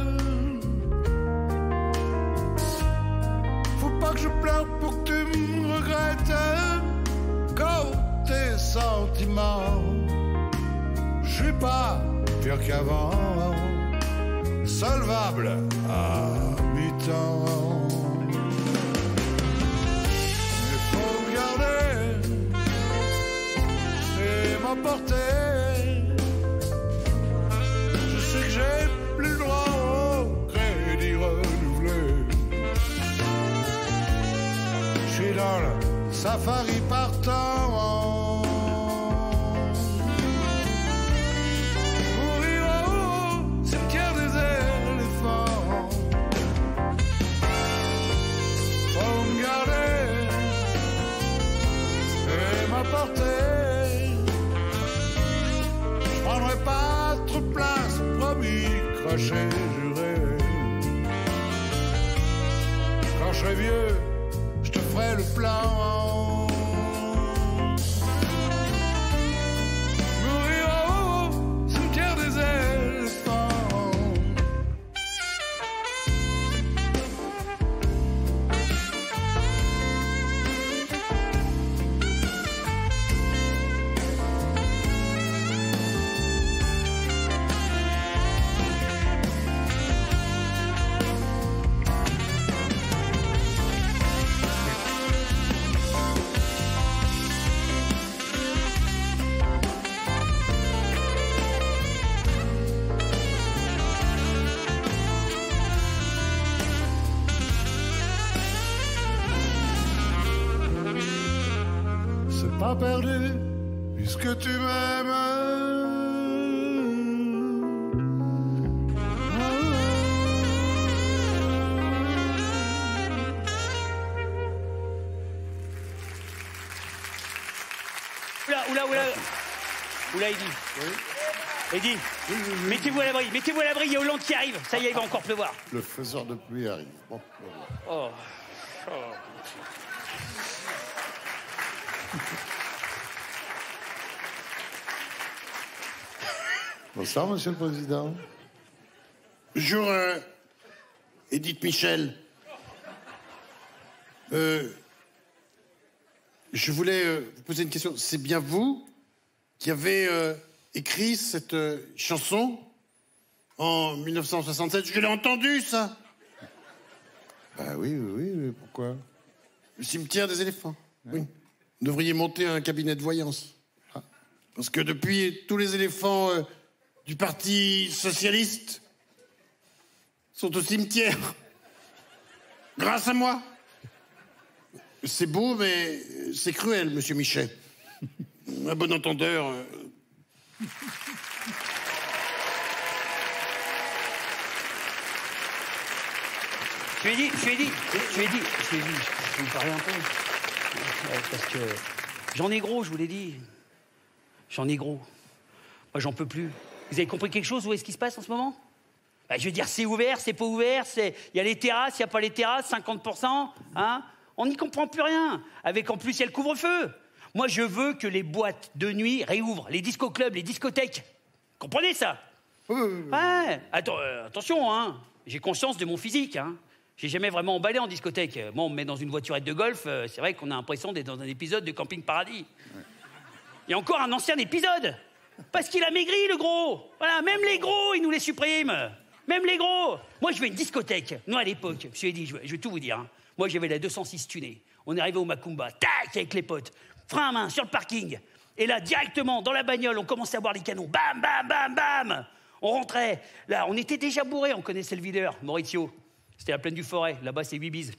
Faut pas que je pleure pour que tu me regrettes. Quand tes sentiments, je suis pas pire qu'avant, solvable à mi-temps. M'emporter. Je sais que j'ai plus le droit au crédit renouvelé. Je suis dans le safari partant. Mourir au cimetière des éléphants. Faut me garder et m'apporter. Je prendrai pas trop de place, promis, craché, juré. Quand je serai vieux, je te ferai le plan. Mourir au cimetière des éléphants. Pas perdu, puisque tu m'aimes. Oula, Eddy. Oui. Eddy, mettez-vous à l'abri, il y a Hollande qui arrive. Ça y est, il va encore pleuvoir. Le faiseur de pluie arrive. Bon, oh. Bonsoir, Monsieur le Président. Bonjour, Edith Michel. Je voulais vous poser une question. C'est bien vous qui avez écrit cette chanson en 1967? Je l'ai entendu, ça. Bah oui, pourquoi? Le cimetière des éléphants. Ouais. Oui. Vous devriez monter un cabinet de voyance. Ah. Parce que depuis, tous les éléphants du Parti socialiste sont au cimetière. Grâce à moi. C'est beau, mais c'est cruel, Monsieur Michet. À bon entendeur. Je lui ai dit, je vous parler un peu. Parce que j'en ai gros, je vous l'ai dit. J'en ai gros. Moi, j'en peux plus. Vous avez compris quelque chose? Où est-ce qui se passe en ce moment? Bah, je veux dire, c'est ouvert, c'est pas ouvert, il y a les terrasses, il n'y a pas les terrasses, 50%, hein? On n'y comprend plus rien. Avec, en plus, il y a le couvre-feu. Moi, je veux que les boîtes de nuit réouvrent, les disco-clubs, les discothèques. Comprenez ça? Ouais. Attention, hein. J'ai conscience de mon physique, hein. J'ai jamais vraiment emballé en discothèque. Moi, on me met dans une voiturette de golf, c'est vrai qu'on a l'impression d'être dans un épisode de Camping Paradis. Ouais. Il y a encore un ancien épisode. Parce qu'il a maigri, le gros. Voilà, même les gros, ils nous les suppriment. Même les gros. Moi, je veux une discothèque. Moi, à l'époque, je me suis dit, je vais tout vous dire. Hein. Moi, j'avais la 206 tunée. On est arrivé au Macumba, tac, avec les potes. Frein à main, sur le parking. Et là, directement, dans la bagnole, on commençait à boire les canons. Bam, bam, bam, bam. On rentrait, là, on était déjà bourrés, on connaissait le videur, Maurizio. C'était à Plaine du Forêt, là-bas c'est 8 bises.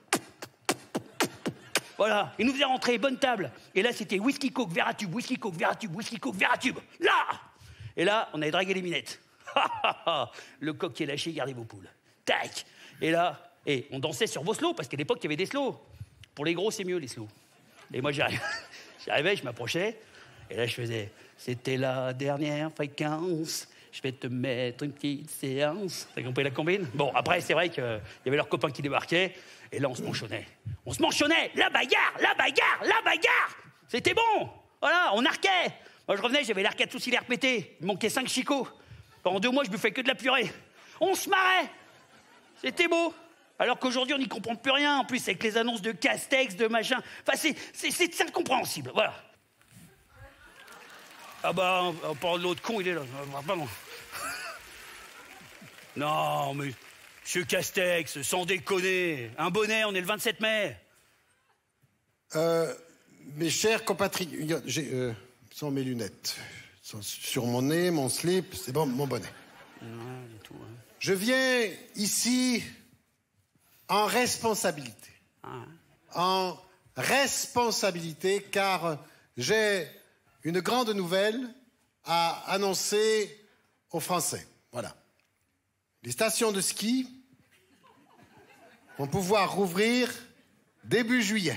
Voilà, il nous faisait rentrer, bonne table. Et là, c'était whisky coke, verre à tube, whisky coke, verre à tube, whisky coke, verre à tube. Là! Et là, on avait dragué les minettes. Le coq qui est lâché, gardez vos poules. Tac! Et là, on dansait sur vos slows, parce qu'à l'époque, il y avait des slows. Pour les gros, c'est mieux, les slows. Et moi, j'arrivais, je m'approchais, et là, je faisais « C'était la dernière fréquence, je vais te mettre une petite séance. » T'as compris la combine? Bon, après, c'est vrai qu'il y avait leurs copains qui débarquaient, et là, on se manchonnait. On se manchonnait! La bagarre! La bagarre! La bagarre! C'était bon! Voilà, on arquait! Moi, je revenais, j'avais l'arcade sourcilière pété. Il me manquait 5 chicots. Pendant 2 mois, je bouffais que de la purée. On se marrait! C'était beau! Alors qu'aujourd'hui, on n'y comprend plus rien. En plus, avec les annonces de Castex, de machin. Enfin, c'est incompréhensible. Voilà. Ah bah, on parle de l'autre con, il est là. Pardon. Non, mais... Monsieur Castex, sans déconner. Un bonnet, on est le 27 mai. Mes chers compatriotes, sans mes lunettes, sur mon nez, mon slip, c'est bon, mon bonnet. Non, du tout. Hein. Je viens ici en responsabilité. En responsabilité, car j'ai une grande nouvelle à annoncer aux Français. Voilà. Les stations de ski vont pouvoir rouvrir début juillet.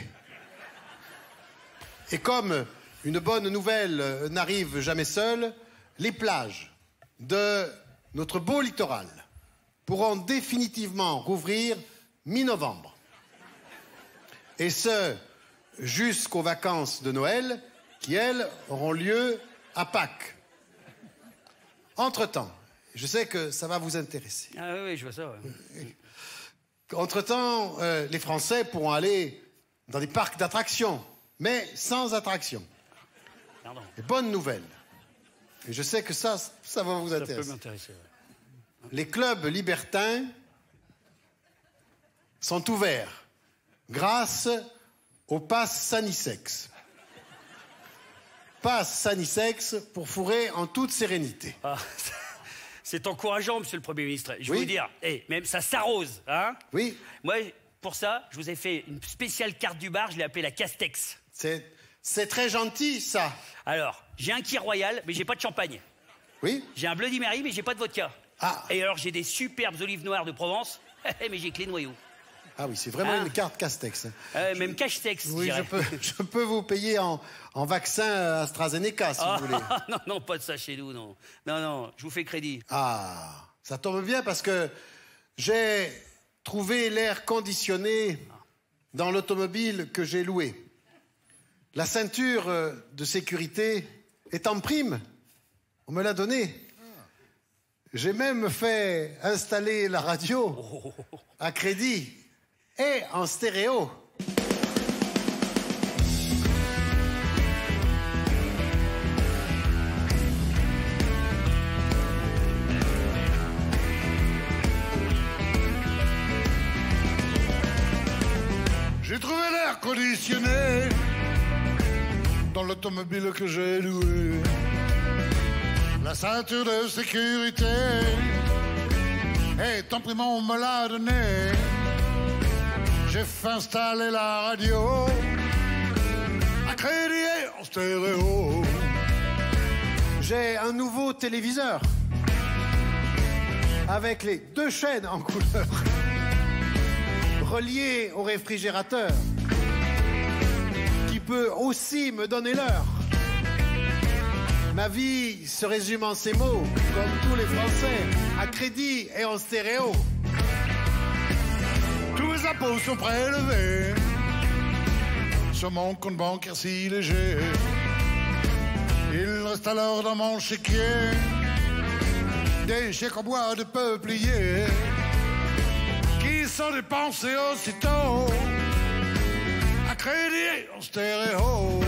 Et comme une bonne nouvelle n'arrive jamais seule, les plages de notre beau littoral pourront définitivement rouvrir mi-novembre. Et ce, jusqu'aux vacances de Noël, qui, elles, auront lieu à Pâques. Entre-temps, je sais que ça va vous intéresser. Ah oui, je vois ça. Ouais. Entre-temps, les Français pourront aller dans des parcs d'attractions, mais sans attractions. Pardon. Et bonne nouvelle. Et je sais que ça va vous intéresser. Ça peut m'intéresser, ouais. Les clubs libertins sont ouverts grâce au pass Sanisex. Pass Sanisex pour fourrer en toute sérénité. Ah, c'est encourageant, monsieur le Premier ministre. Je Oui. veux vous dire, même ça s'arrose, hein? Oui. Moi, pour ça, je vous ai fait une spéciale carte du bar, je l'ai appelée la Castex. C'est très gentil, ça. Alors, j'ai un kir royal, mais j'ai pas de champagne. Oui. J'ai un Bloody Mary, mais j'ai pas de vodka. Ah. Et alors, j'ai des superbes olives noires de Provence, mais j'ai que les noyaux. Ah oui, c'est vraiment une carte Castex. Même Castex, Oui, je dirais. je peux vous payer en vaccin AstraZeneca, si vous voulez. Non, pas de ça chez nous, non. Non, je vous fais crédit. Ah, ça tombe bien parce que j'ai trouvé l'air conditionné dans l'automobile que j'ai loué. La ceinture de sécurité est en prime. On me l'a donnée. J'ai même fait installer la radio à crédit et en stéréo. J'ai trouvé l'air conditionné dans l'automobile que j'ai loué. La ceinture de sécurité est en prime, on me l'a donné. J'ai fait installer la radio à crédit et en stéréo. J'ai un nouveau téléviseur avec les 2 chaînes en couleur reliées au réfrigérateur qui peut aussi me donner l'heure. Ma vie se résume en ces mots, comme tous les Français, à crédit et en stéréo. Tous les impôts sont prélevés sur mon compte bancaire si léger. Il reste alors dans mon chéquier des chèques en bois de peuplier qui sont dépensés aussitôt à crédit en stéréo.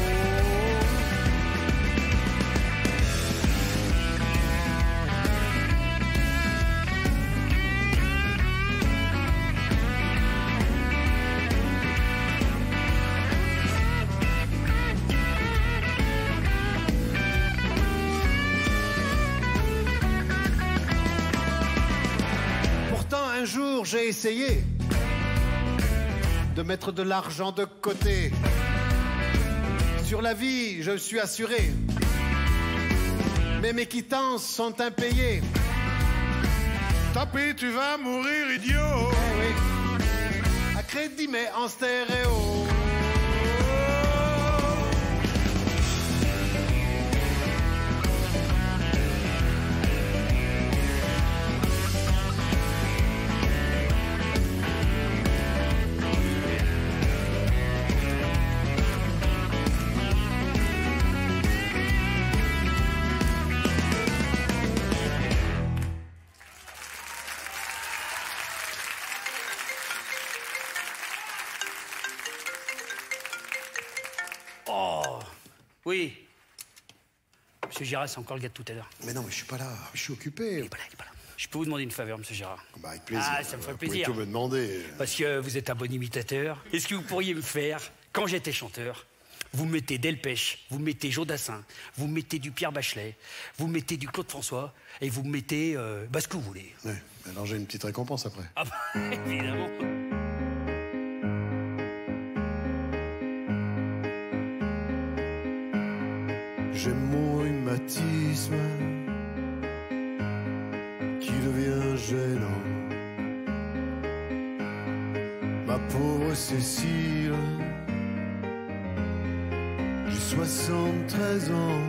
j'ai essayé de mettre de l'argent de côté. Sur la vie, je suis assuré. Mais mes quittances sont impayées. Tant pis, tu vas mourir, idiot. Eh oui. À crédit, mais en stéréo. Oui. Monsieur Girard, c'est encore le gars de tout à l'heure. Mais non, mais je suis pas là. Je suis occupé. Il est pas là. Je peux vous demander une faveur, monsieur Girard? Bah, avec plaisir. Ah, ça me ferait plaisir. Vous pouvez tout me demander. Parce que vous êtes un bon imitateur. Est-ce que vous pourriez me faire, quand j'étais chanteur, vous mettez Delpech, vous mettez Jodassin, vous mettez du Pierre Bachelet, vous mettez du Claude François, et vous mettez ce que vous voulez. Ouais. Alors j'ai une petite récompense après. Ah bah, évidemment. J'ai mon rhumatisme qui devient gênant. Ma pauvre Cécile, j'ai 73 ans.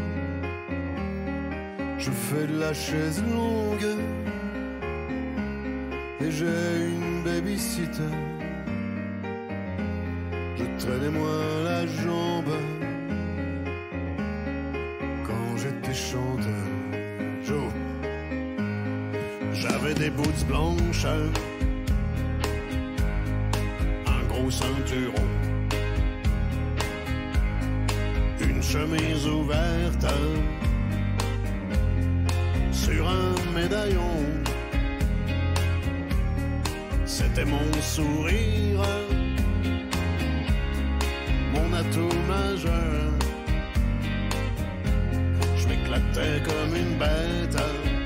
Je fais de la chaise longue et j'ai une babysitter. Je traînais moins la jambe quand j'étais chanteur. Joe, j'avais des boots blanches, un gros ceinturon, une chemise ouverte sur un médaillon. C'était mon sourire, mon atout majeur. Je m'éclatais comme une bête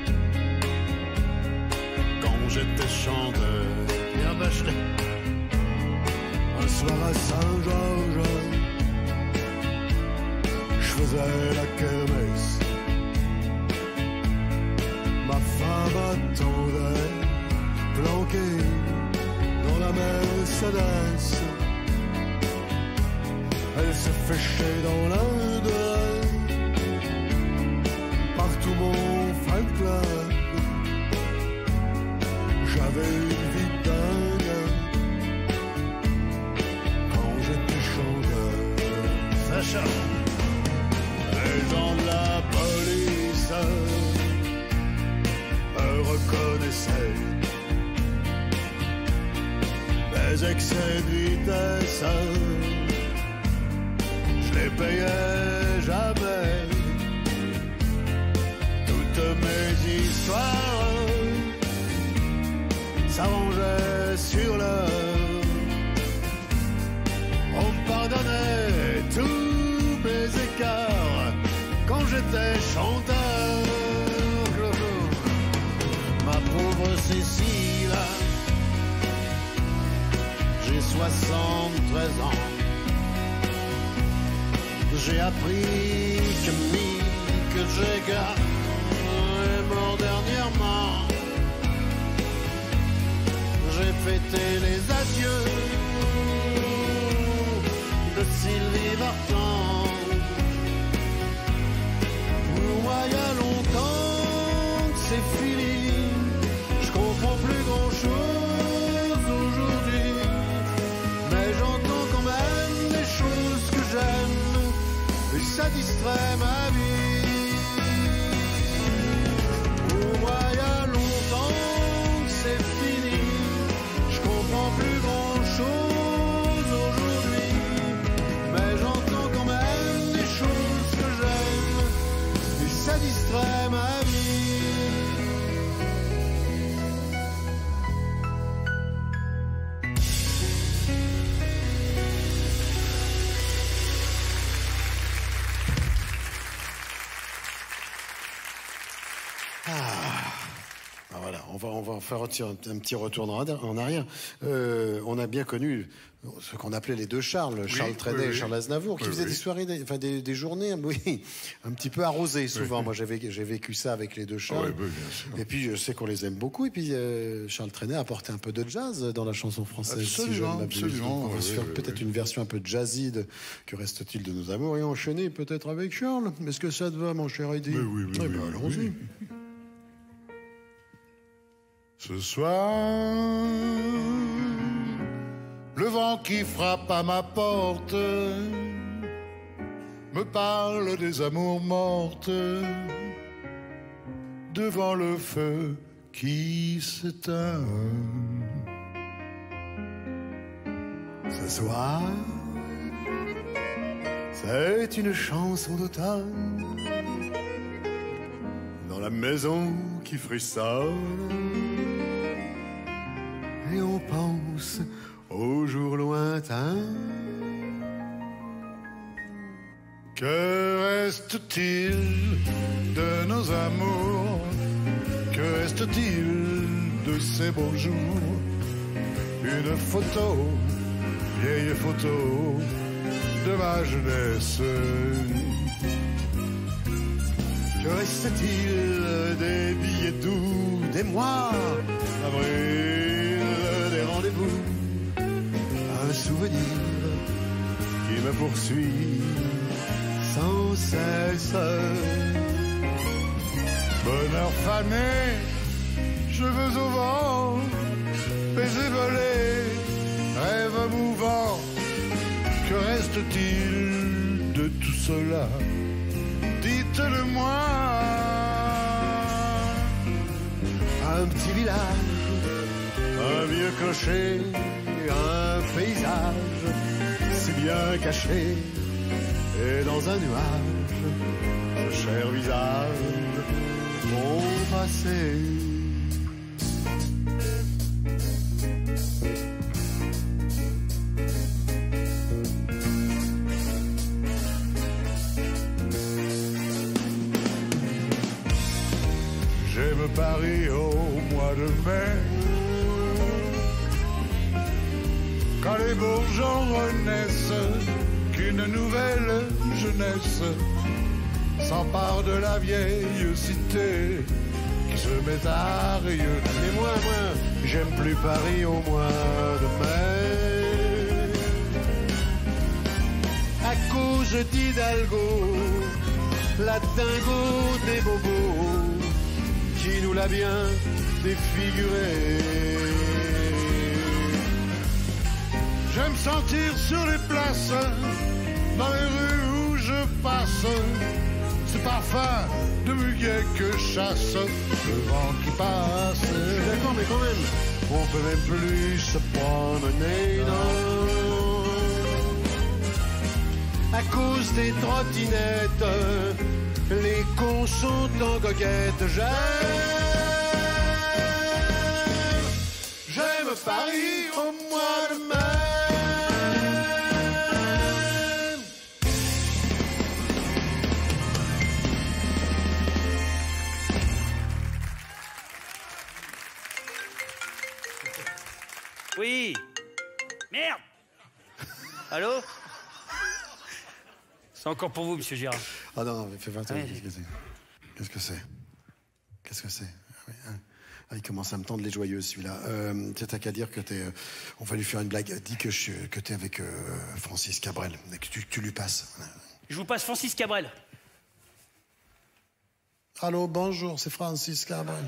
quand j'étais chanteur. Pierre Bachelet. Un soir à Saint-Georges, je faisais la kermesse. Ma femme attendait, planquée dans la Mercedes. Elle se fichait dans l'Inde par tout mon fan club. J'avais une vie dingue quand j'étais chanteur. Sacha, les gens de la police me reconnaissaient. Les excès de vitesse, je les payais jamais. Toutes mes histoires s'arrangeaient sur l'heure. On me pardonnait tous mes écarts quand j'étais chanteur. Ma pauvre Cécile, j'ai 73 ans. J'ai appris que Mick Jagger est mort dernièrement. J'ai fêté les adieux de Sylvie Vartan. Pour moi, il y a longtemps que c'est fini. Je comprends plus grand-chose aujourd'hui, mais j'entends quand même des choses que j'aime, et ça distrait ma vie. Pour moi, il y a longtemps que c'est fini. Je comprends plus grand-chose aujourd'hui, mais j'entends quand même des choses que j'aime, et ça distrait ma vie. voilà, on va faire un petit retour en arrière. On a bien connu ce qu'on appelait les deux Charles, Charles Trenet et Charles Aznavour, qui faisaient des soirées, des journées, oui, un petit peu arrosées souvent. Moi, j'ai vécu ça avec les deux Charles. Bien sûr. Et puis, je sais qu'on les aime beaucoup. Et puis, Charles Trenet a apporté un peu de jazz dans la chanson française. Absolument. On va se faire peut-être une version un peu jazzy de Que reste-t-il de nos amours et enchaîner peut-être avec Charles. Est-ce que ça te va, mon cher Eddie? Oui. Allons-y. Ce soir, le vent qui frappe à ma porte me parle des amours mortes devant le feu qui s'éteint. Ce soir, c'est une chanson d'automne dans la maison qui frissonne et on pense aux jours lointains. Que reste-t-il de nos amours? Que reste-t-il de ces beaux jours? Une photo, vieille photo de ma jeunesse. Que reste-t-il des billets doux, des mois d'avril, des rendez-vous? Un souvenir qui me poursuit sans cesse. Bonheur fané, cheveux au vent, baisers volés, rêve mouvant. Que reste-t-il de tout cela? Dites-le-moi. Un petit village, un vieux clocher, un paysage si bien caché. Et dans un nuage, ce cher visage, mon passé. J'aime Paris au mois de mai, quand les bourgeons renaissent, qu'une nouvelle jeunesse s'empare de la vieille cité qui se met à rayonner. Et moi, j'aime plus Paris au mois de mai, à cause d'Hidalgo, la dingo des bobos, qui nous l'a bien défiguré. J'aime sentir sur les places, dans les rues où je passe, ce parfum de muguet que chasse le vent qui passe. Je suis d'accord, mais quand même, on peut même plus se promener, non. À cause des trottinettes, les cons sont en goguette. J'aime Paris au mois de mai. Oui. Merde. Allô? C'est encore pour vous, monsieur Girard. Ah non, mais fais 20 ans. Ouais. Qu'est-ce que c'est? Qu'est-ce que c'est? Ah, il commence à me tendre les joyeux, celui-là. T'as qu'à dire que t'es... on va lui faire une blague. Dis que t'es avec Francis Cabrel, et que tu lui passes. Je vous passe Francis Cabrel. Allô, bonjour, c'est Francis Cabrel.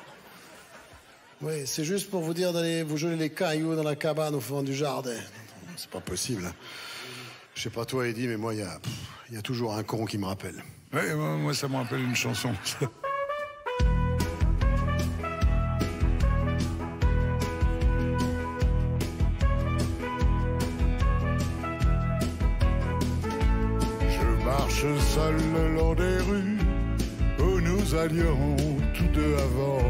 Oui, c'est juste pour vous dire d'aller vous geler les cailloux dans la cabane au fond du jardin. C'est pas possible. Je sais pas toi, Eddie, mais moi, il y a toujours un con qui me rappelle. Oui, moi, ça me rappelle une chanson. Je marche seul le long des rues où nous allions tous deux avant.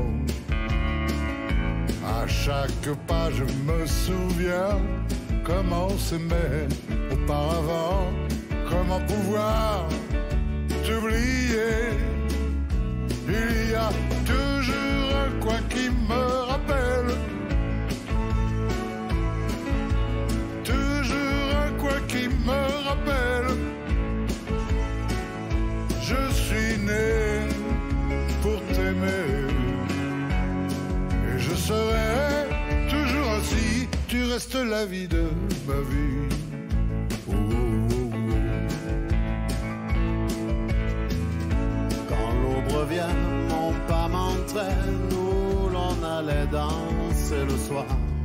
À chaque pas, je me souviens comment s'aimait auparavant. Comment pouvoir t'oublier? Il y a toujours un quoi suis né pour t'aimer. Et je serai toujours ainsi, tu restes la vie de ma vie. Oh, oh, oh, oh. Quand l'aube revient, mon pas m'entraîne où l'on allait danser le soir.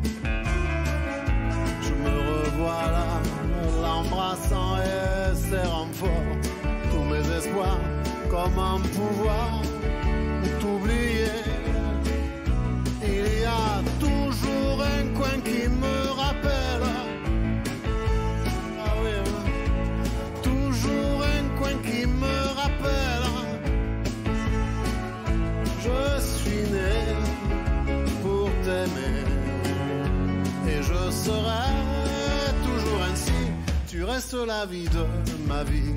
Je me revois là, l'embrassant et serrant fort tous mes espoirs. Comment pouvoir t'oublier? Il y a toujours un coin qui me rappelle. Ah oui, toujours un coin qui me rappelle. Je suis né pour t'aimer et je serai toujours ainsi. Tu restes la vie de ma vie.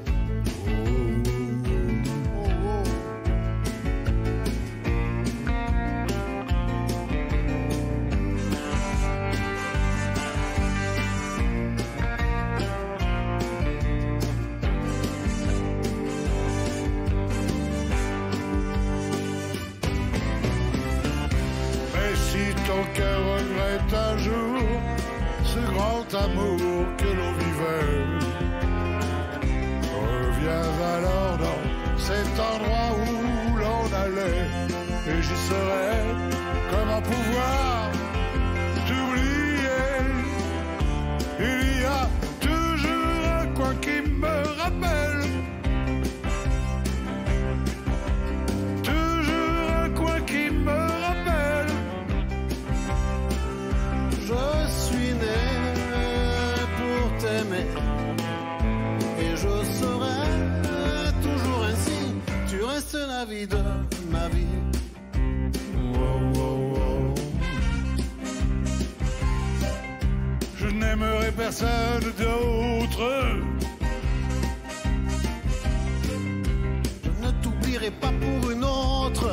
ton cœur regrette un jour ce grand amour que l'on vivait. Reviens alors dans cet endroit où l'on allait, et j'y serai. Comment pouvoir t'oublier? Il y a toujours un coin qui me rappelle. Et je serai toujours ainsi. Tu restes la vie de ma vie. Oh, oh, oh. Je n'aimerai personne d'autre. Je ne t'oublierai pas pour une autre.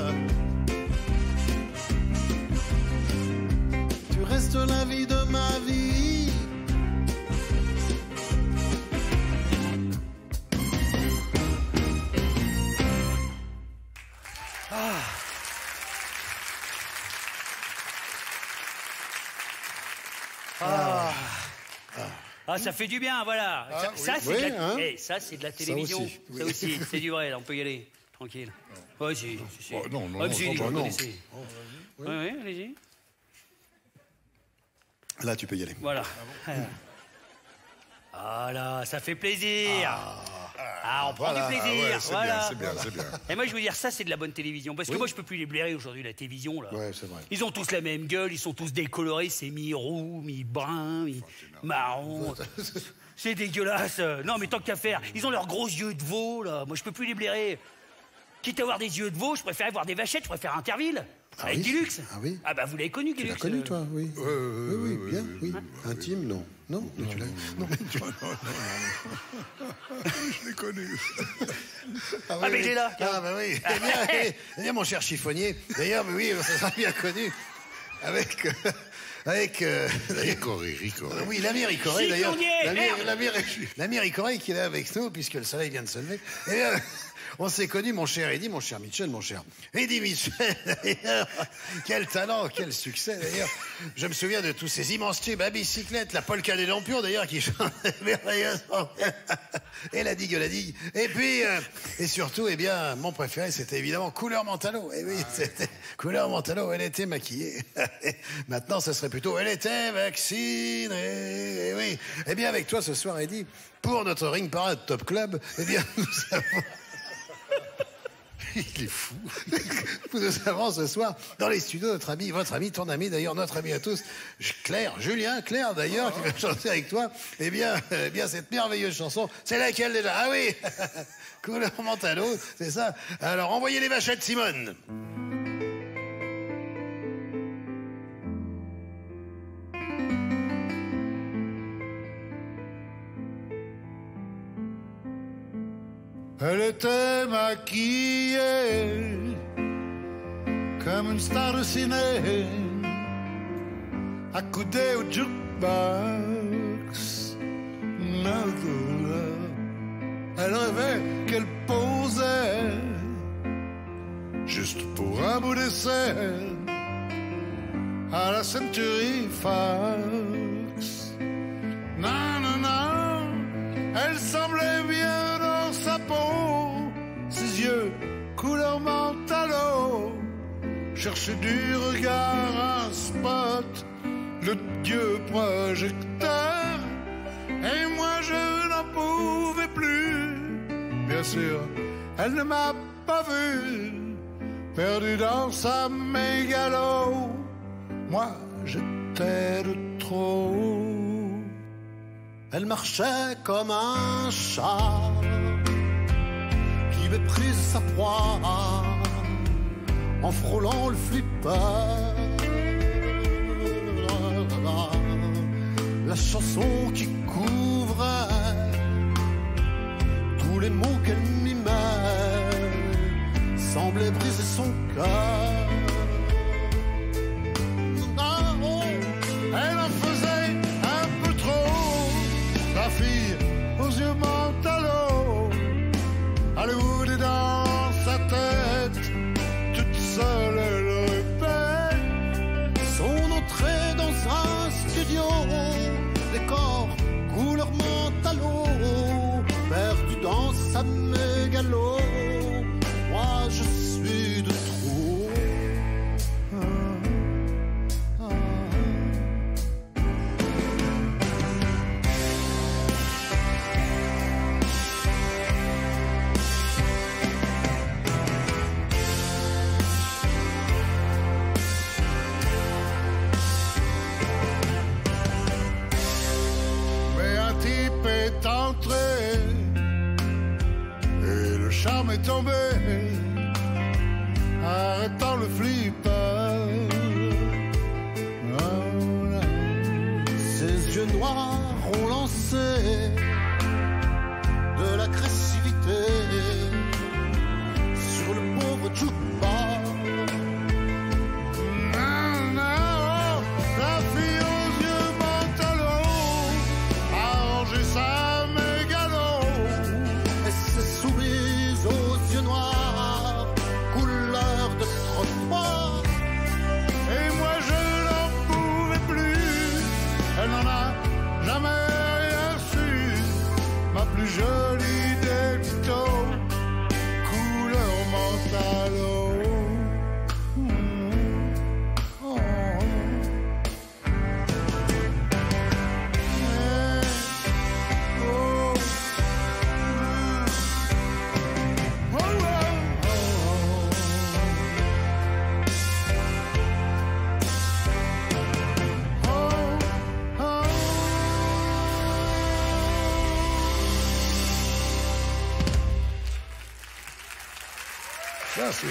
Tu restes la vie de ma vie. Ah, ça fait du bien, voilà. Ah, ça, oui. c'est de la... Hein, ça, c'est de la télévision. Ça aussi, oui. C'est du vrai, là, on peut y aller, tranquille. Ouais, si. Oh, non, vous connaissez. Oui, oui, allez-y. Là, tu peux y aller. Voilà. Voilà, ça fait plaisir. On prend du plaisir. Ouais, c'est voilà. bien, c'est bien. Et moi, je veux dire, ça, c'est de la bonne télévision. Parce que moi, je peux plus les blairer aujourd'hui, la télévision, là. Ouais, c'est vrai. Ils ont tous la même gueule, ils sont tous décolorés, c'est mi-roux, mi-brun, mi-marron. C'est dégueulasse. Non, mais tant qu'à faire, ils ont leurs gros yeux de veau, là. Moi, je peux plus les blairer. Quitte à avoir des yeux de veau, je préfère avoir des vachettes, je préfère Interville. Avec Guy Lux. Ah oui. Ah bah, vous l'avez connu, Guy Tu Lux. l'as connu, toi, oui. Oui, bien, oui. Intime, non. Non, tu l'as. Non, Je l'ai connu. Ah, mais il est là. Ah, bah oui. Eh bien, mon cher chiffonnier. D'ailleurs, mais oui, ça sera bien connu. Avec Ricoré. Oui, l'ami Ricoré, d'ailleurs. Chiffonnier, L'ami Ricoré qui est là avec nous, puisque le soleil vient de se lever. Eh bien, on s'est connus, mon cher Eddie, mon cher Mitchell, mon cher Eddie Mitchell, d'ailleurs. Quel talent, quel succès, d'ailleurs. Je me souviens de tous ces immenses tubes à bicyclette, la polka des lampions, d'ailleurs, qui chantait merveilleusement. Et la digue. Et puis, et surtout, eh bien, mon préféré, c'était évidemment Couleur Mentalo. Et oui, c'était Couleur Mentalo, elle était maquillée. Maintenant, ce serait plutôt, elle était vaccinée. Et oui. Eh bien, avec toi ce soir, Eddie, pour notre Ring Parade Top Club, eh bien, nous avons... Il est fou. Nous avons ce soir dans les studios notre ami, votre ami, ton ami, d'ailleurs notre ami à tous, Claire d'ailleurs, qui va chanter avec toi. Eh bien, cette merveilleuse chanson, c'est laquelle déjà? Ah oui, Couleur Mentalo, c'est ça. Alors, envoyez les vachettes, Simone. Elle était maquillée comme une star de ciné, accoudée au jukebox. Elle rêvait qu'elle posait juste pour un bout d'essai à la Century Fox. Non, non, non, elle semblait bien dans sa peau, ses yeux couleur mentalo, cherchait du regard un spot, le dieu projecteur, et moi je n'en pouvais plus. Bien sûr, elle ne m'a pas vu, perdu dans sa mégalo. Moi, j'étais de trop. Elle marchait comme un chat qui méprise sa proie en frôlant le flipper. La chanson qui couvrait tous les mots qu'elle mimait semblait briser son cœur. Elle en faisait un peu trop, la fille aux yeux mentalo. Hollywood est dans sa tête, toute seule elle répète son entrée dans un studio, décor couleur mentalo, perdu dans sa mégalo. Moi je suis de trop. Est entré et le charme est tombé, arrêtant le flipper. Oh, ses yeux noirs ont lancé de l'agressivité sur le pauvre jukebox. Non, non, la fille aux yeux mentalo a rangé sa mégalo. Et s'est soumise aux yeux noirs, couleur de trottoir. Et moi je n'en pouvais plus. Elle n'en a jamais rien su. Ma plus jolie dépto, couleur mentalo. Merci.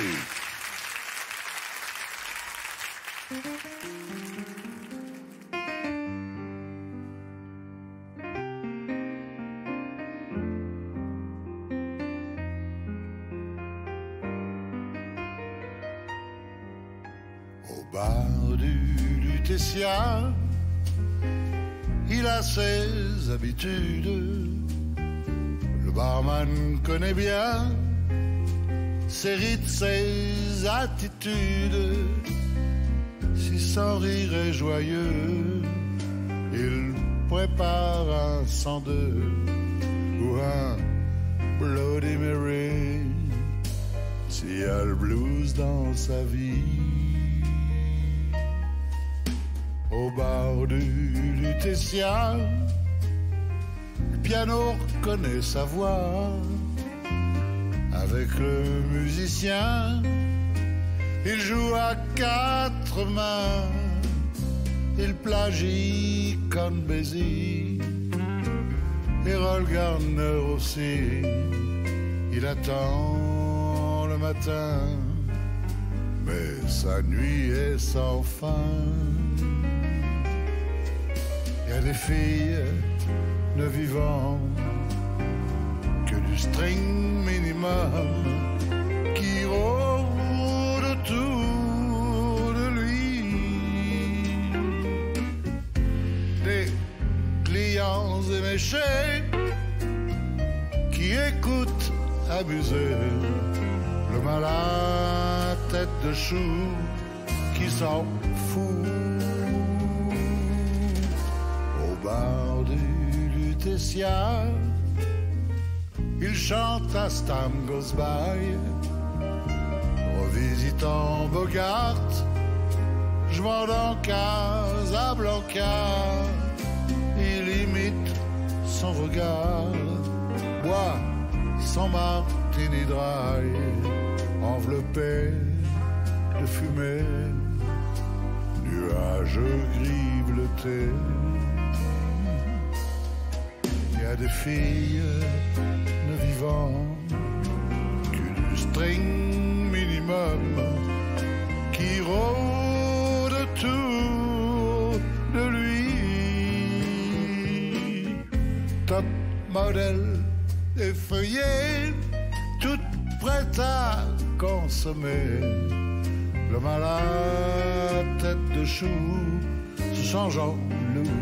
Au bar du Lutetia, il a ses habitudes. Le barman connaît bien ses rites, ses attitudes. Si son rire est joyeux, il prépare un 102 ou un Bloody Mary. S'il y a le blues dans sa vie, au bar du Lutetia, le piano reconnaît sa voix. Avec le musicien, il joue à 4 mains, il plagie Count Basie, et Roll Gardner aussi. Il attend le matin, mais sa nuit est sans fin. Il y a des filles ne vivant que du string minimum qui rôde autour de lui. Des clients éméchés qui écoutent s'amuser. Le malin tête de chou qui s'en fout. Au bar du Lutetia, il chante à Stam Goes By. Revisitant Bogart, je m'en dans Casablanca. Il imite son regard, boit son martini dry, enveloppé de fumée, nuages gris bleutés. Il y a des filles ne vivant que du string minimum qui rôdent autour de lui. Top modèle effeuillé, toute prête à consommer. Le malin tête de chou se change en loup.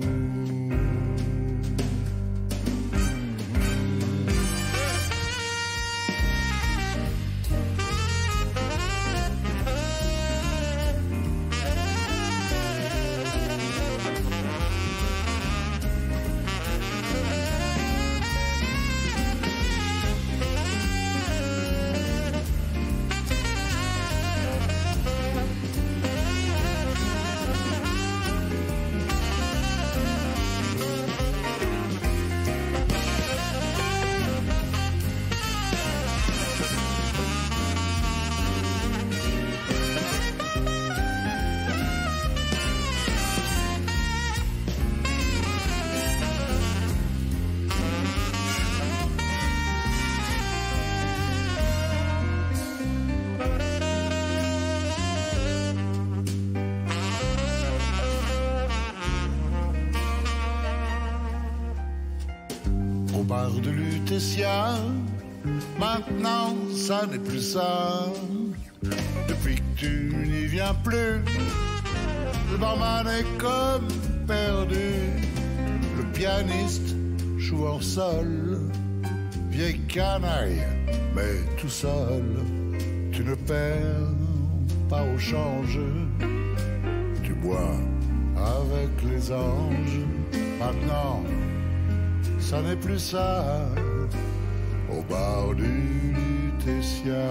De Lutetia, maintenant ça n'est plus ça. Depuis que tu n'y viens plus, le barman est comme perdu. Le pianiste joue en sol, vieille canaille, mais tout seul. Tu ne perds pas au change, tu bois avec les anges. Maintenant ça n'est plus ça, au bar du Lutetia.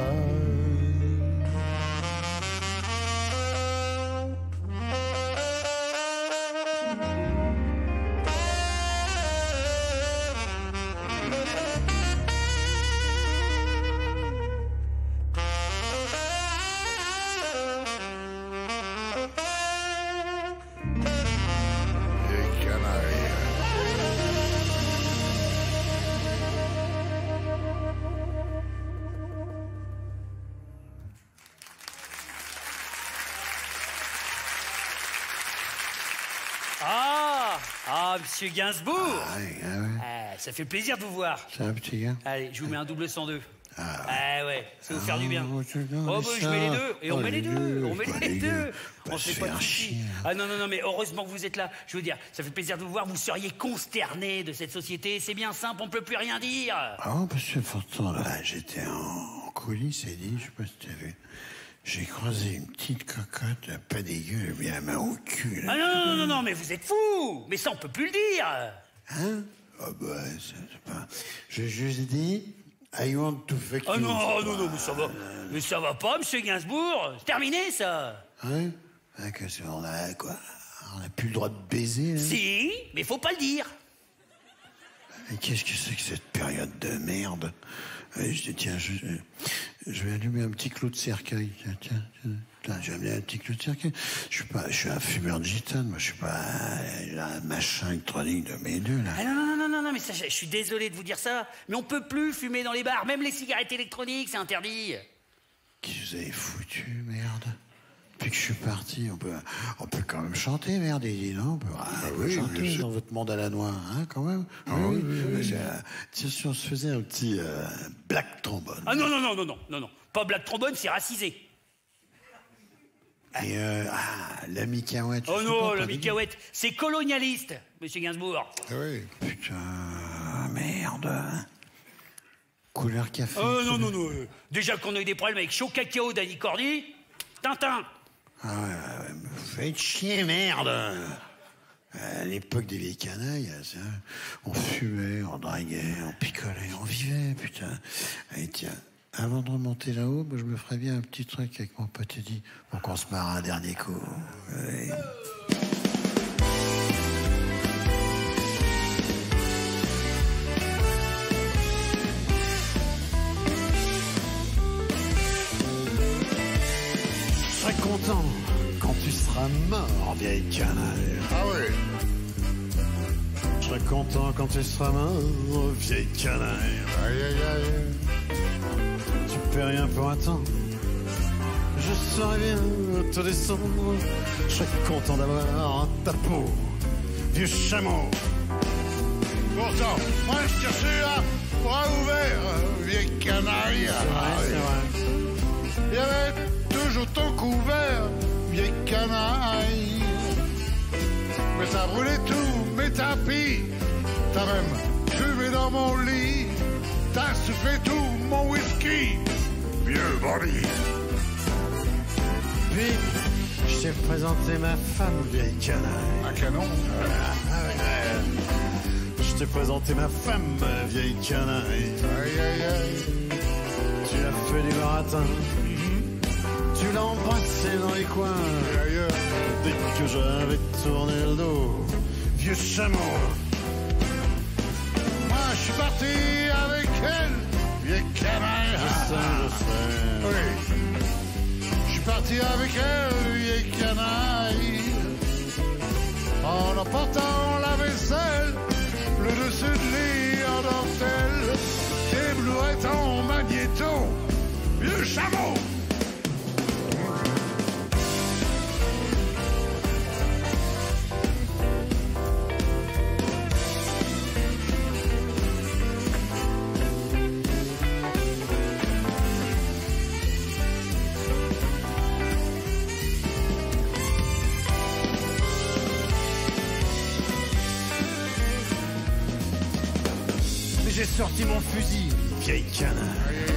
Monsieur Gainsbourg. Ça fait plaisir de vous voir. C'est un petit gars. Allez, je vous mets un double 102. Ouais, ça va vous faire du bien. Je mets les deux. Et on met les deux. On met les deux. On se fait pas de soucis. Non, mais heureusement que vous êtes là. Je veux dire, ça fait plaisir de vous voir. Vous seriez consterné de cette société. C'est bien simple, on peut plus rien dire. Parce que pourtant, là, j'étais en coulisses et dit, je sais pas si tu as vu. J'ai croisé une petite cocotte, pas dégueu, elle vient la main au cul. Là. Non, mais vous êtes fou. Mais ça, on peut plus le dire. Hein? C'est pas... Je juste dit, I want to fuck you. Non, mais ça va. Mais ça va pas, monsieur Gainsbourg. C'est terminé, ça. Hein? Qu'est-ce qu'on a, quoi? On n'a plus le droit de baiser, là? Si, mais faut pas le dire. Mais qu'est-ce que c'est que cette période de merde? Je dis, tiens, je vais allumer un petit clou de cercueil. Tiens, je vais allumer un petit clou de cercueil. Je suis un fumeur de gitane, moi, je suis pas un machin électronique de mes deux, là. Non, mais ça, je suis désolé de vous dire ça, mais on peut plus fumer dans les bars, même les cigarettes électroniques, c'est interdit. Qui vous avez foutu, merde? Depuis que je suis parti, on peut quand même chanter, merde, non? On peut chanter dans votre monde à la noix, hein, quand même. Tiens, si on se faisait un petit black trombone. Non, pas black trombone, c'est racisé. Et la micaouette. Oh non, la micaouette, c'est colonialiste, monsieur Gainsbourg. Oui. Putain, merde. Couleur café. Non. Déjà qu'on a eu des problèmes avec Chaud Cacao d'Annie Cordy. Tintin. Ah ouais, me faites chier, merde. À l'époque des vieilles canailles, ça, on fumait, on draguait, on picolait, on vivait, putain. Et tiens, avant de remonter là-haut, moi, je me ferais bien un petit truc avec mon pote Eddie pour qu'on se marre un dernier coup. Ouais. Je serais content quand tu seras mort, vieille canaille. Ah ouais. Je serais content quand tu seras mort, vieille canaille. Aïe, aïe, aïe. Tu fais rien pour un temps. Je saurais bien te descendre. Je serais content d'avoir ta peau, vieux chameau. Pourtant, moi je tire celui-là, bras ouverts, vieille canaille. C'est vrai. Il y avait toujours ton couvert, vieille canaille. Mais t'as brûlé tous mes tapis, t'as même fumé dans mon lit, t'as soufflé tout mon whisky, vieux bandit. Puis, je t'ai présenté ma femme, vieille canaille. Un canon. Je t'ai présenté ma femme, vieille canaille. Aïe, aïe, aïe. Tu as fait du baratin. Tu l'as embrassé dans les coins. Et ailleurs. Dès que j'avais tourné le dos, vieux chameau. Moi je suis parti avec elle, vieille canaille. Je sais. Oui. Je suis parti avec elle, vieille canaille. En emportant la vaisselle, le dessus de lit en dentelle, des blouettes en magnéto, vieux chameau. J'ai sorti mon fusil, vieille canaille.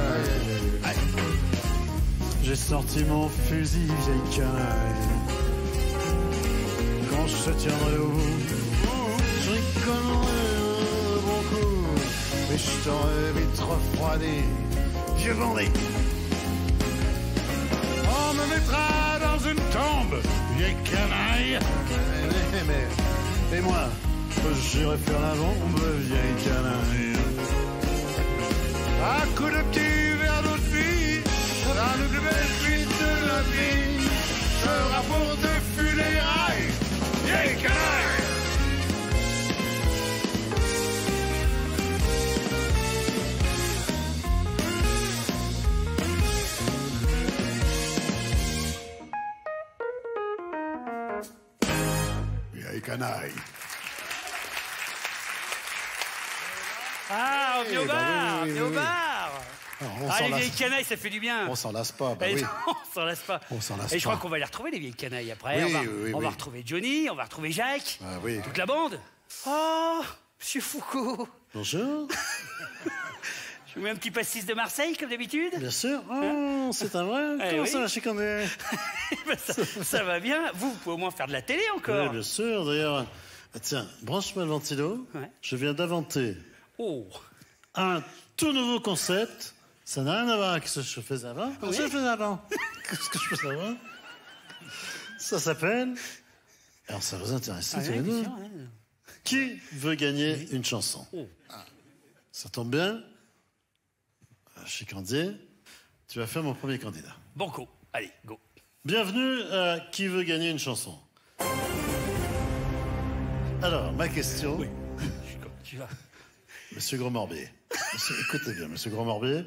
J'ai sorti mon fusil, vieille canaille. Quand je te tiendrai au bout, je rigolerai un bon coup. Mais je t'aurais vite refroidi, vieux bandit. On me mettra dans une tombe, vieille canaille. Et moi, j'irai faire la bombe, vieille canaille. À coups de petits verres d'eau de vie, dans le plus belle suite de la vie, sera pour tes funérailles, vieille canaille. Vieille canaille. Ah, on vient au bar, oui, on vient au oui. bar. On Ah, s'en les lasse. vieilles canailles, ça fait du bien. On s'en lasse pas, bah Et oui. non, on s'en lasse pas. On s'en lasse Et je crois pas. qu'on va les retrouver, les vieilles canailles, après. Oui, on va oui. retrouver Johnny, on va retrouver Jacques. Ah oui. Toute la bande. Oh, Monsieur Foucault. Bonjour. Je vous mets un petit pastis de Marseille, comme d'habitude. Bien sûr. Oh, c'est un vrai. Eh Comment oui. ça va, Chicané? Ben, ça va bien. Vous pouvez au moins faire de la télé encore. Oui, bien sûr. D'ailleurs, tiens, branche-moi le ventilo. Ouais. Je viens d'inventer Oh. un tout nouveau concept. Ça n'a rien à voir avec ce que je faisais avant. Qu'est-ce que je faisais avant? Qu'est-ce que je faisais avant? Ça s'appelle... Alors, ça vous intéresse, tous les deux. bien sûr, ouais. Qui veut gagner une chanson? Oh. Ça tombe bien. Chicandier, tu vas faire mon premier candidat. Banco. Allez, go. Bienvenue à Qui veut gagner une chanson. Alors, ma question, Oui. Tu vas. Monsieur Gros-Morbier. Écoutez bien, Monsieur Gros-Morbier.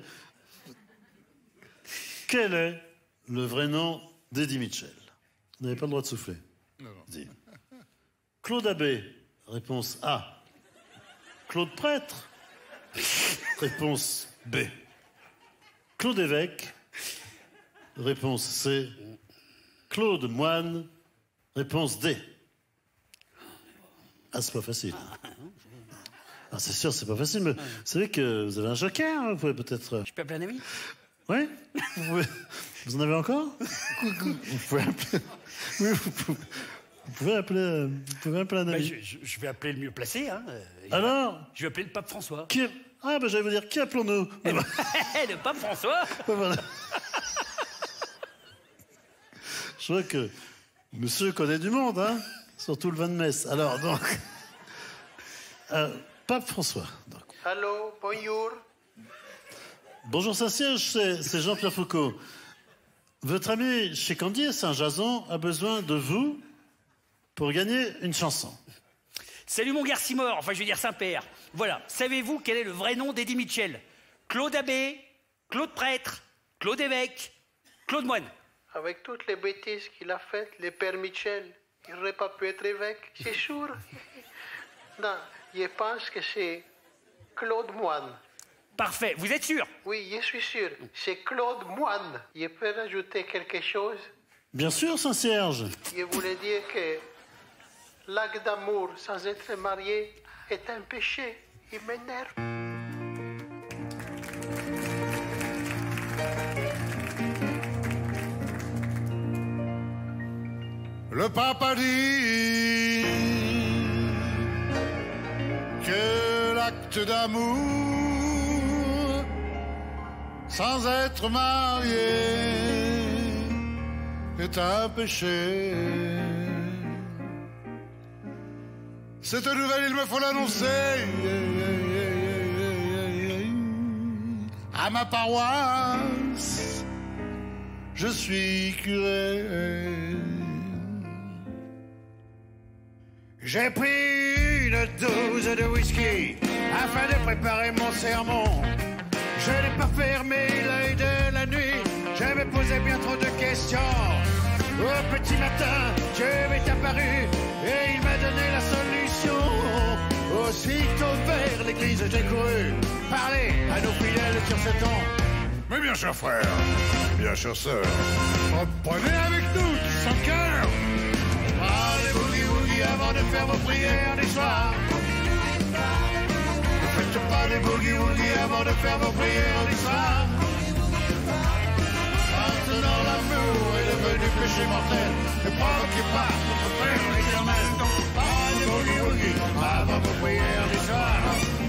Quel est le vrai nom d'Eddie Mitchell? Vous n'avez pas le droit de souffler. Non. Dis. Claude Abbé, réponse A. Claude Prêtre, réponse B. Claude Évêque, réponse C. Claude Moine, réponse D. Ah, c'est pas facile. Ah, c'est sûr, c'est pas facile, mais vous savez que vous avez un joker, hein, vous pouvez peut-être... Je peux appeler un ami? Oui, vous en avez encore? Vous pouvez appeler... Oui, vous pouvez appeler un ami. Je vais appeler le mieux placé. Hein. Alors? Je vais appeler le pape François. Qui... Ah, ben j'allais vous dire, qui appelons-nous? Le pape François. Voilà. Je vois que monsieur connaît du monde, hein, surtout le vin de messe. Alors, donc... pape François. Donc. Allô, bonjour. Bonjour Saint-Siège, c'est Jean-Pierre Foucault. Votre ami chez Candy Saint-Jason a besoin de vous pour gagner une chanson. Salut mon Garcimore, enfin je vais dire Saint-Père. Voilà, savez-vous quel est le vrai nom d'Eddie Mitchell? Claude Abbé, Claude Prêtre, Claude Évêque, Claude Moine. Avec toutes les bêtises qu'il a faites, le père Mitchell, il n'aurait pas pu être évêque, c'est sûr. Non, je pense que c'est Claude Moine. Parfait, vous êtes sûr? Oui, je suis sûr. C'est Claude Moine. Je peux rajouter quelque chose? Bien sûr, Saint-Cierge. Je voulais dire que l'acte d'amour sans être marié est un péché. Il m'énerve. Le pape a dit que l'acte d'amour sans être marié est un péché. Cette nouvelle, il me faut l'annoncer à ma paroisse. Je suis curé. J'ai pris une dose de whisky afin de préparer mon sermon. Je n'ai pas fermé l'œil de la nuit, je me posais bien trop de questions. Au petit matin, Dieu m'est apparu et il m'a donné la solution. Aussitôt vers l'église, j'ai couru parler à nos fidèles sur ce ton. Mais bien cher frère, bien chère sœur, reprenez avec nous tous en cœur. Allez boogie-woogie avant de faire vos prières du soir. Ne faites pas des boogie-woogie avant de faire vos prières du soir. Maintenant l'amour est devenu péché mortel. Ne provoquez pas notre Père l'éternel. Pas des boogie-woogie avant vos prières du soir.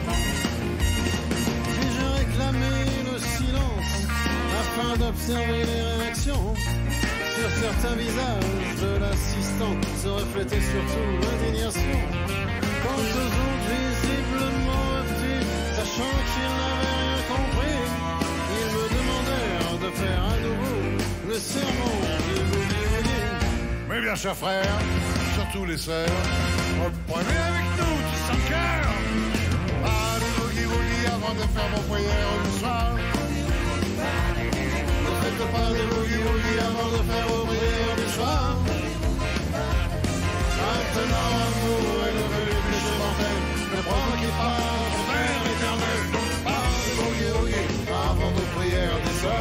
Puis-je réclamer le silence afin d'observer les réactions? Sur certains visages de l'assistant se reflétait surtout l'indignation. Quant aux autres visiblement heurtés, sachant qu'ils n'avaient rien compris, ils me demandèrent de faire à nouveau le sermon du boogie-woogie. Mais bien chers frères, surtout les sœurs, reprenez avec nous tous en cœur. Pas de boogie-woogie avant de faire vos prières du soir. Ne faites pas des boogie-woogie avant de faire vos prières du soir. Maintenant l'amour est devenu péché mortel. Ne provoquez pas notre Père éternel. Donc pas de boogie-woogie avant vos prières du soir.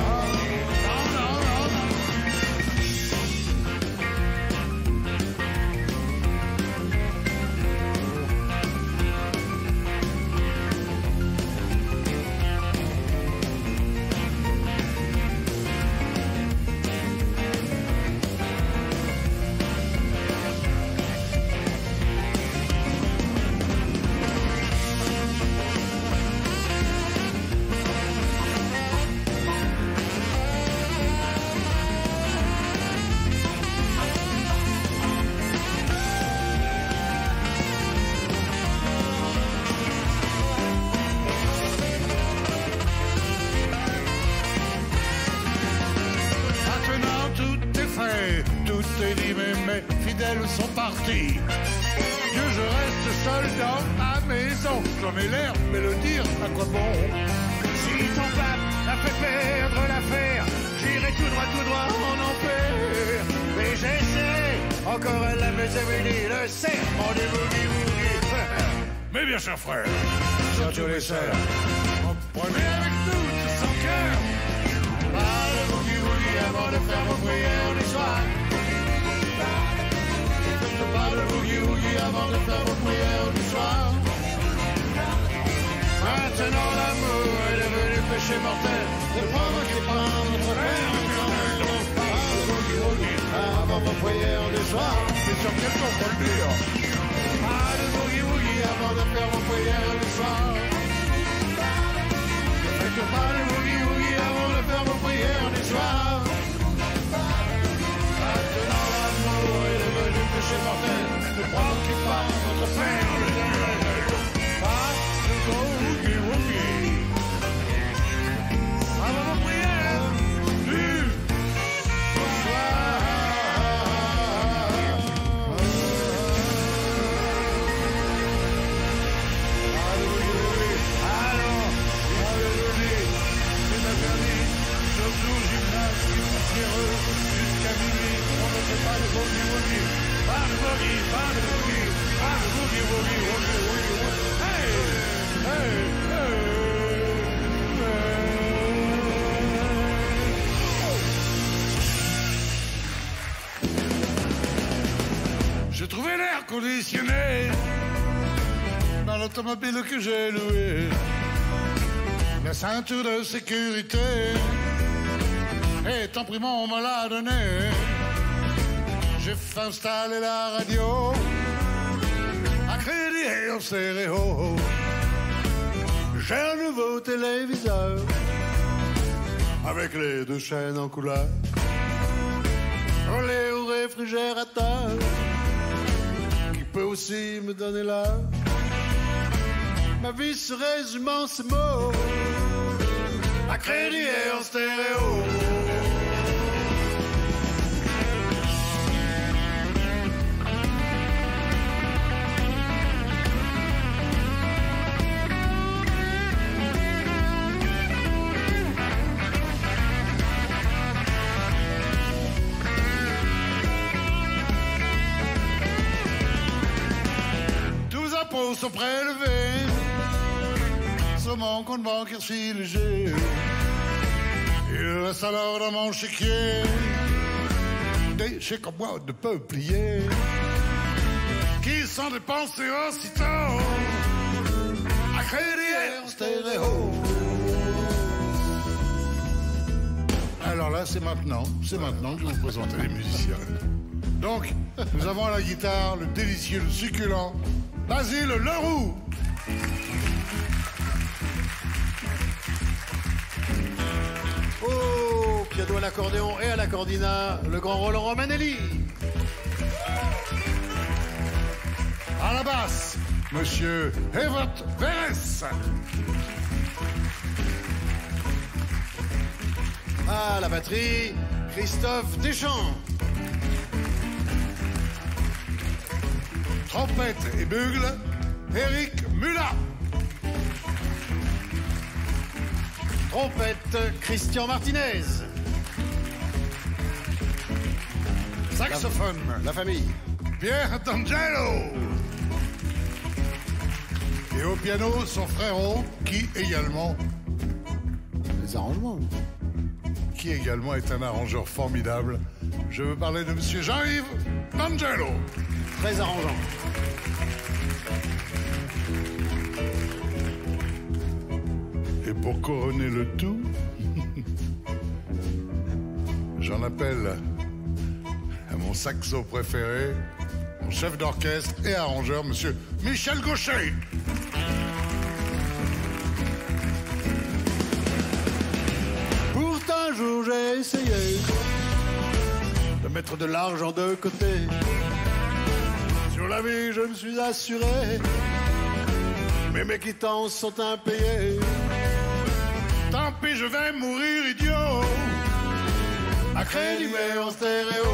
Sont partis. Que je reste seul dans ma maison. J'en ai l'air, mais le dire, à quoi bon? Si ton pape a fait perdre l'affaire, j'irai tout droit en enfer. Et j'essaie encore à la maison, le serment du boogie-woogie. Mais bien cher frère, surtout les sœurs, reprenez avec nous tous en cœur. Pas de boogie-woogie avant de faire vos prières du soir. Pas de boogie-woogie avant de faire vos prières du soir. péché mortel, ne provoquez pas notre Père éternel. Le boogie-woogie, avant vos prières du soir. Mais sur quel ton faut le dire? Ah, le boogie-woogie, avant de faire vos prières du soir. Ne faites pas le boogie-woogie avant de faire vos prières du soir. Maintenant l'amour est devenu le péché mortel, ne provoquez pas notre Père éternel. Pas le boogie-woogie. Avant vos prières du soir. Jusqu'à minuit, on ne fait pas le boogie-woogie. Pas le boogie, pas le boogie, pas le boogie-woogie, woogie-woogie. Hey, hey, hey. J'ai trouvé l'air conditionné dans l'automobile que j'ai loué. La ceinture de sécurité et tant priment on me l'a donné. J'ai fait installer la radio à crédit et en stéréo. J'ai un nouveau téléviseur avec les deux chaînes en couleur. Relais au réfrigérateur qui peut aussi me donner l'heure. Ma vie se résume en ces mots, à crédit et en stéréo. Tous les impôts sont prélevés sur mon compte bancaire si léger. Il reste alors dans mon chéquier des chèques en bois de peuplier qui sont dépensés aussitôt à crédit et en stéréo. Alors là, c'est maintenant que je vais vous présenter les musiciens. Donc, nous avons à la guitare le délicieux, le succulent Basile Leroux. Au piano, à l'accordéon et à l'accordina, le grand Roland Romanelli. À la basse, Monsieur Evert Verres. À la batterie, Christophe Deschamps. Trompette et bugle, Eric Mulat. Trompette, Christian Martinez. Saxophone, La famille. Pierre D'Angelo. Et au piano, son frérot, qui également est un arrangeur formidable. Je veux parler de Monsieur Jean-Yves D'Angelo. Très arrangeant. Et pour couronner le tout, j'en appelle à mon saxo préféré, mon chef d'orchestre et arrangeur, Monsieur Michel Gaucher. Pourtant, un jour, j'ai essayé de mettre de l'argent de côté. Sur la vie, je me suis assuré, mais mes quittances sont impayées. Tant pis, je vais mourir idiot, À crédit mais en stéréo.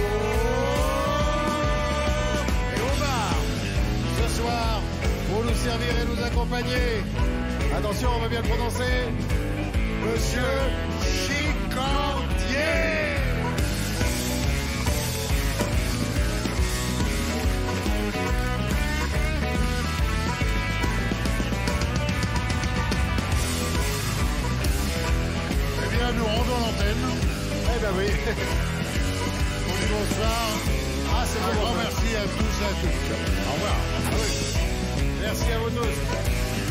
Et au bar, ce soir, pour nous servir et nous accompagner, attention, on va bien le prononcer, Monsieur Chicordier. Eh bien, nous rendons l'antenne. Eh ben oui. On dit bonsoir. Ah, c'est Un bon. grand merci à tous et à toutes. Au revoir. Ah oui. Merci à vous tous.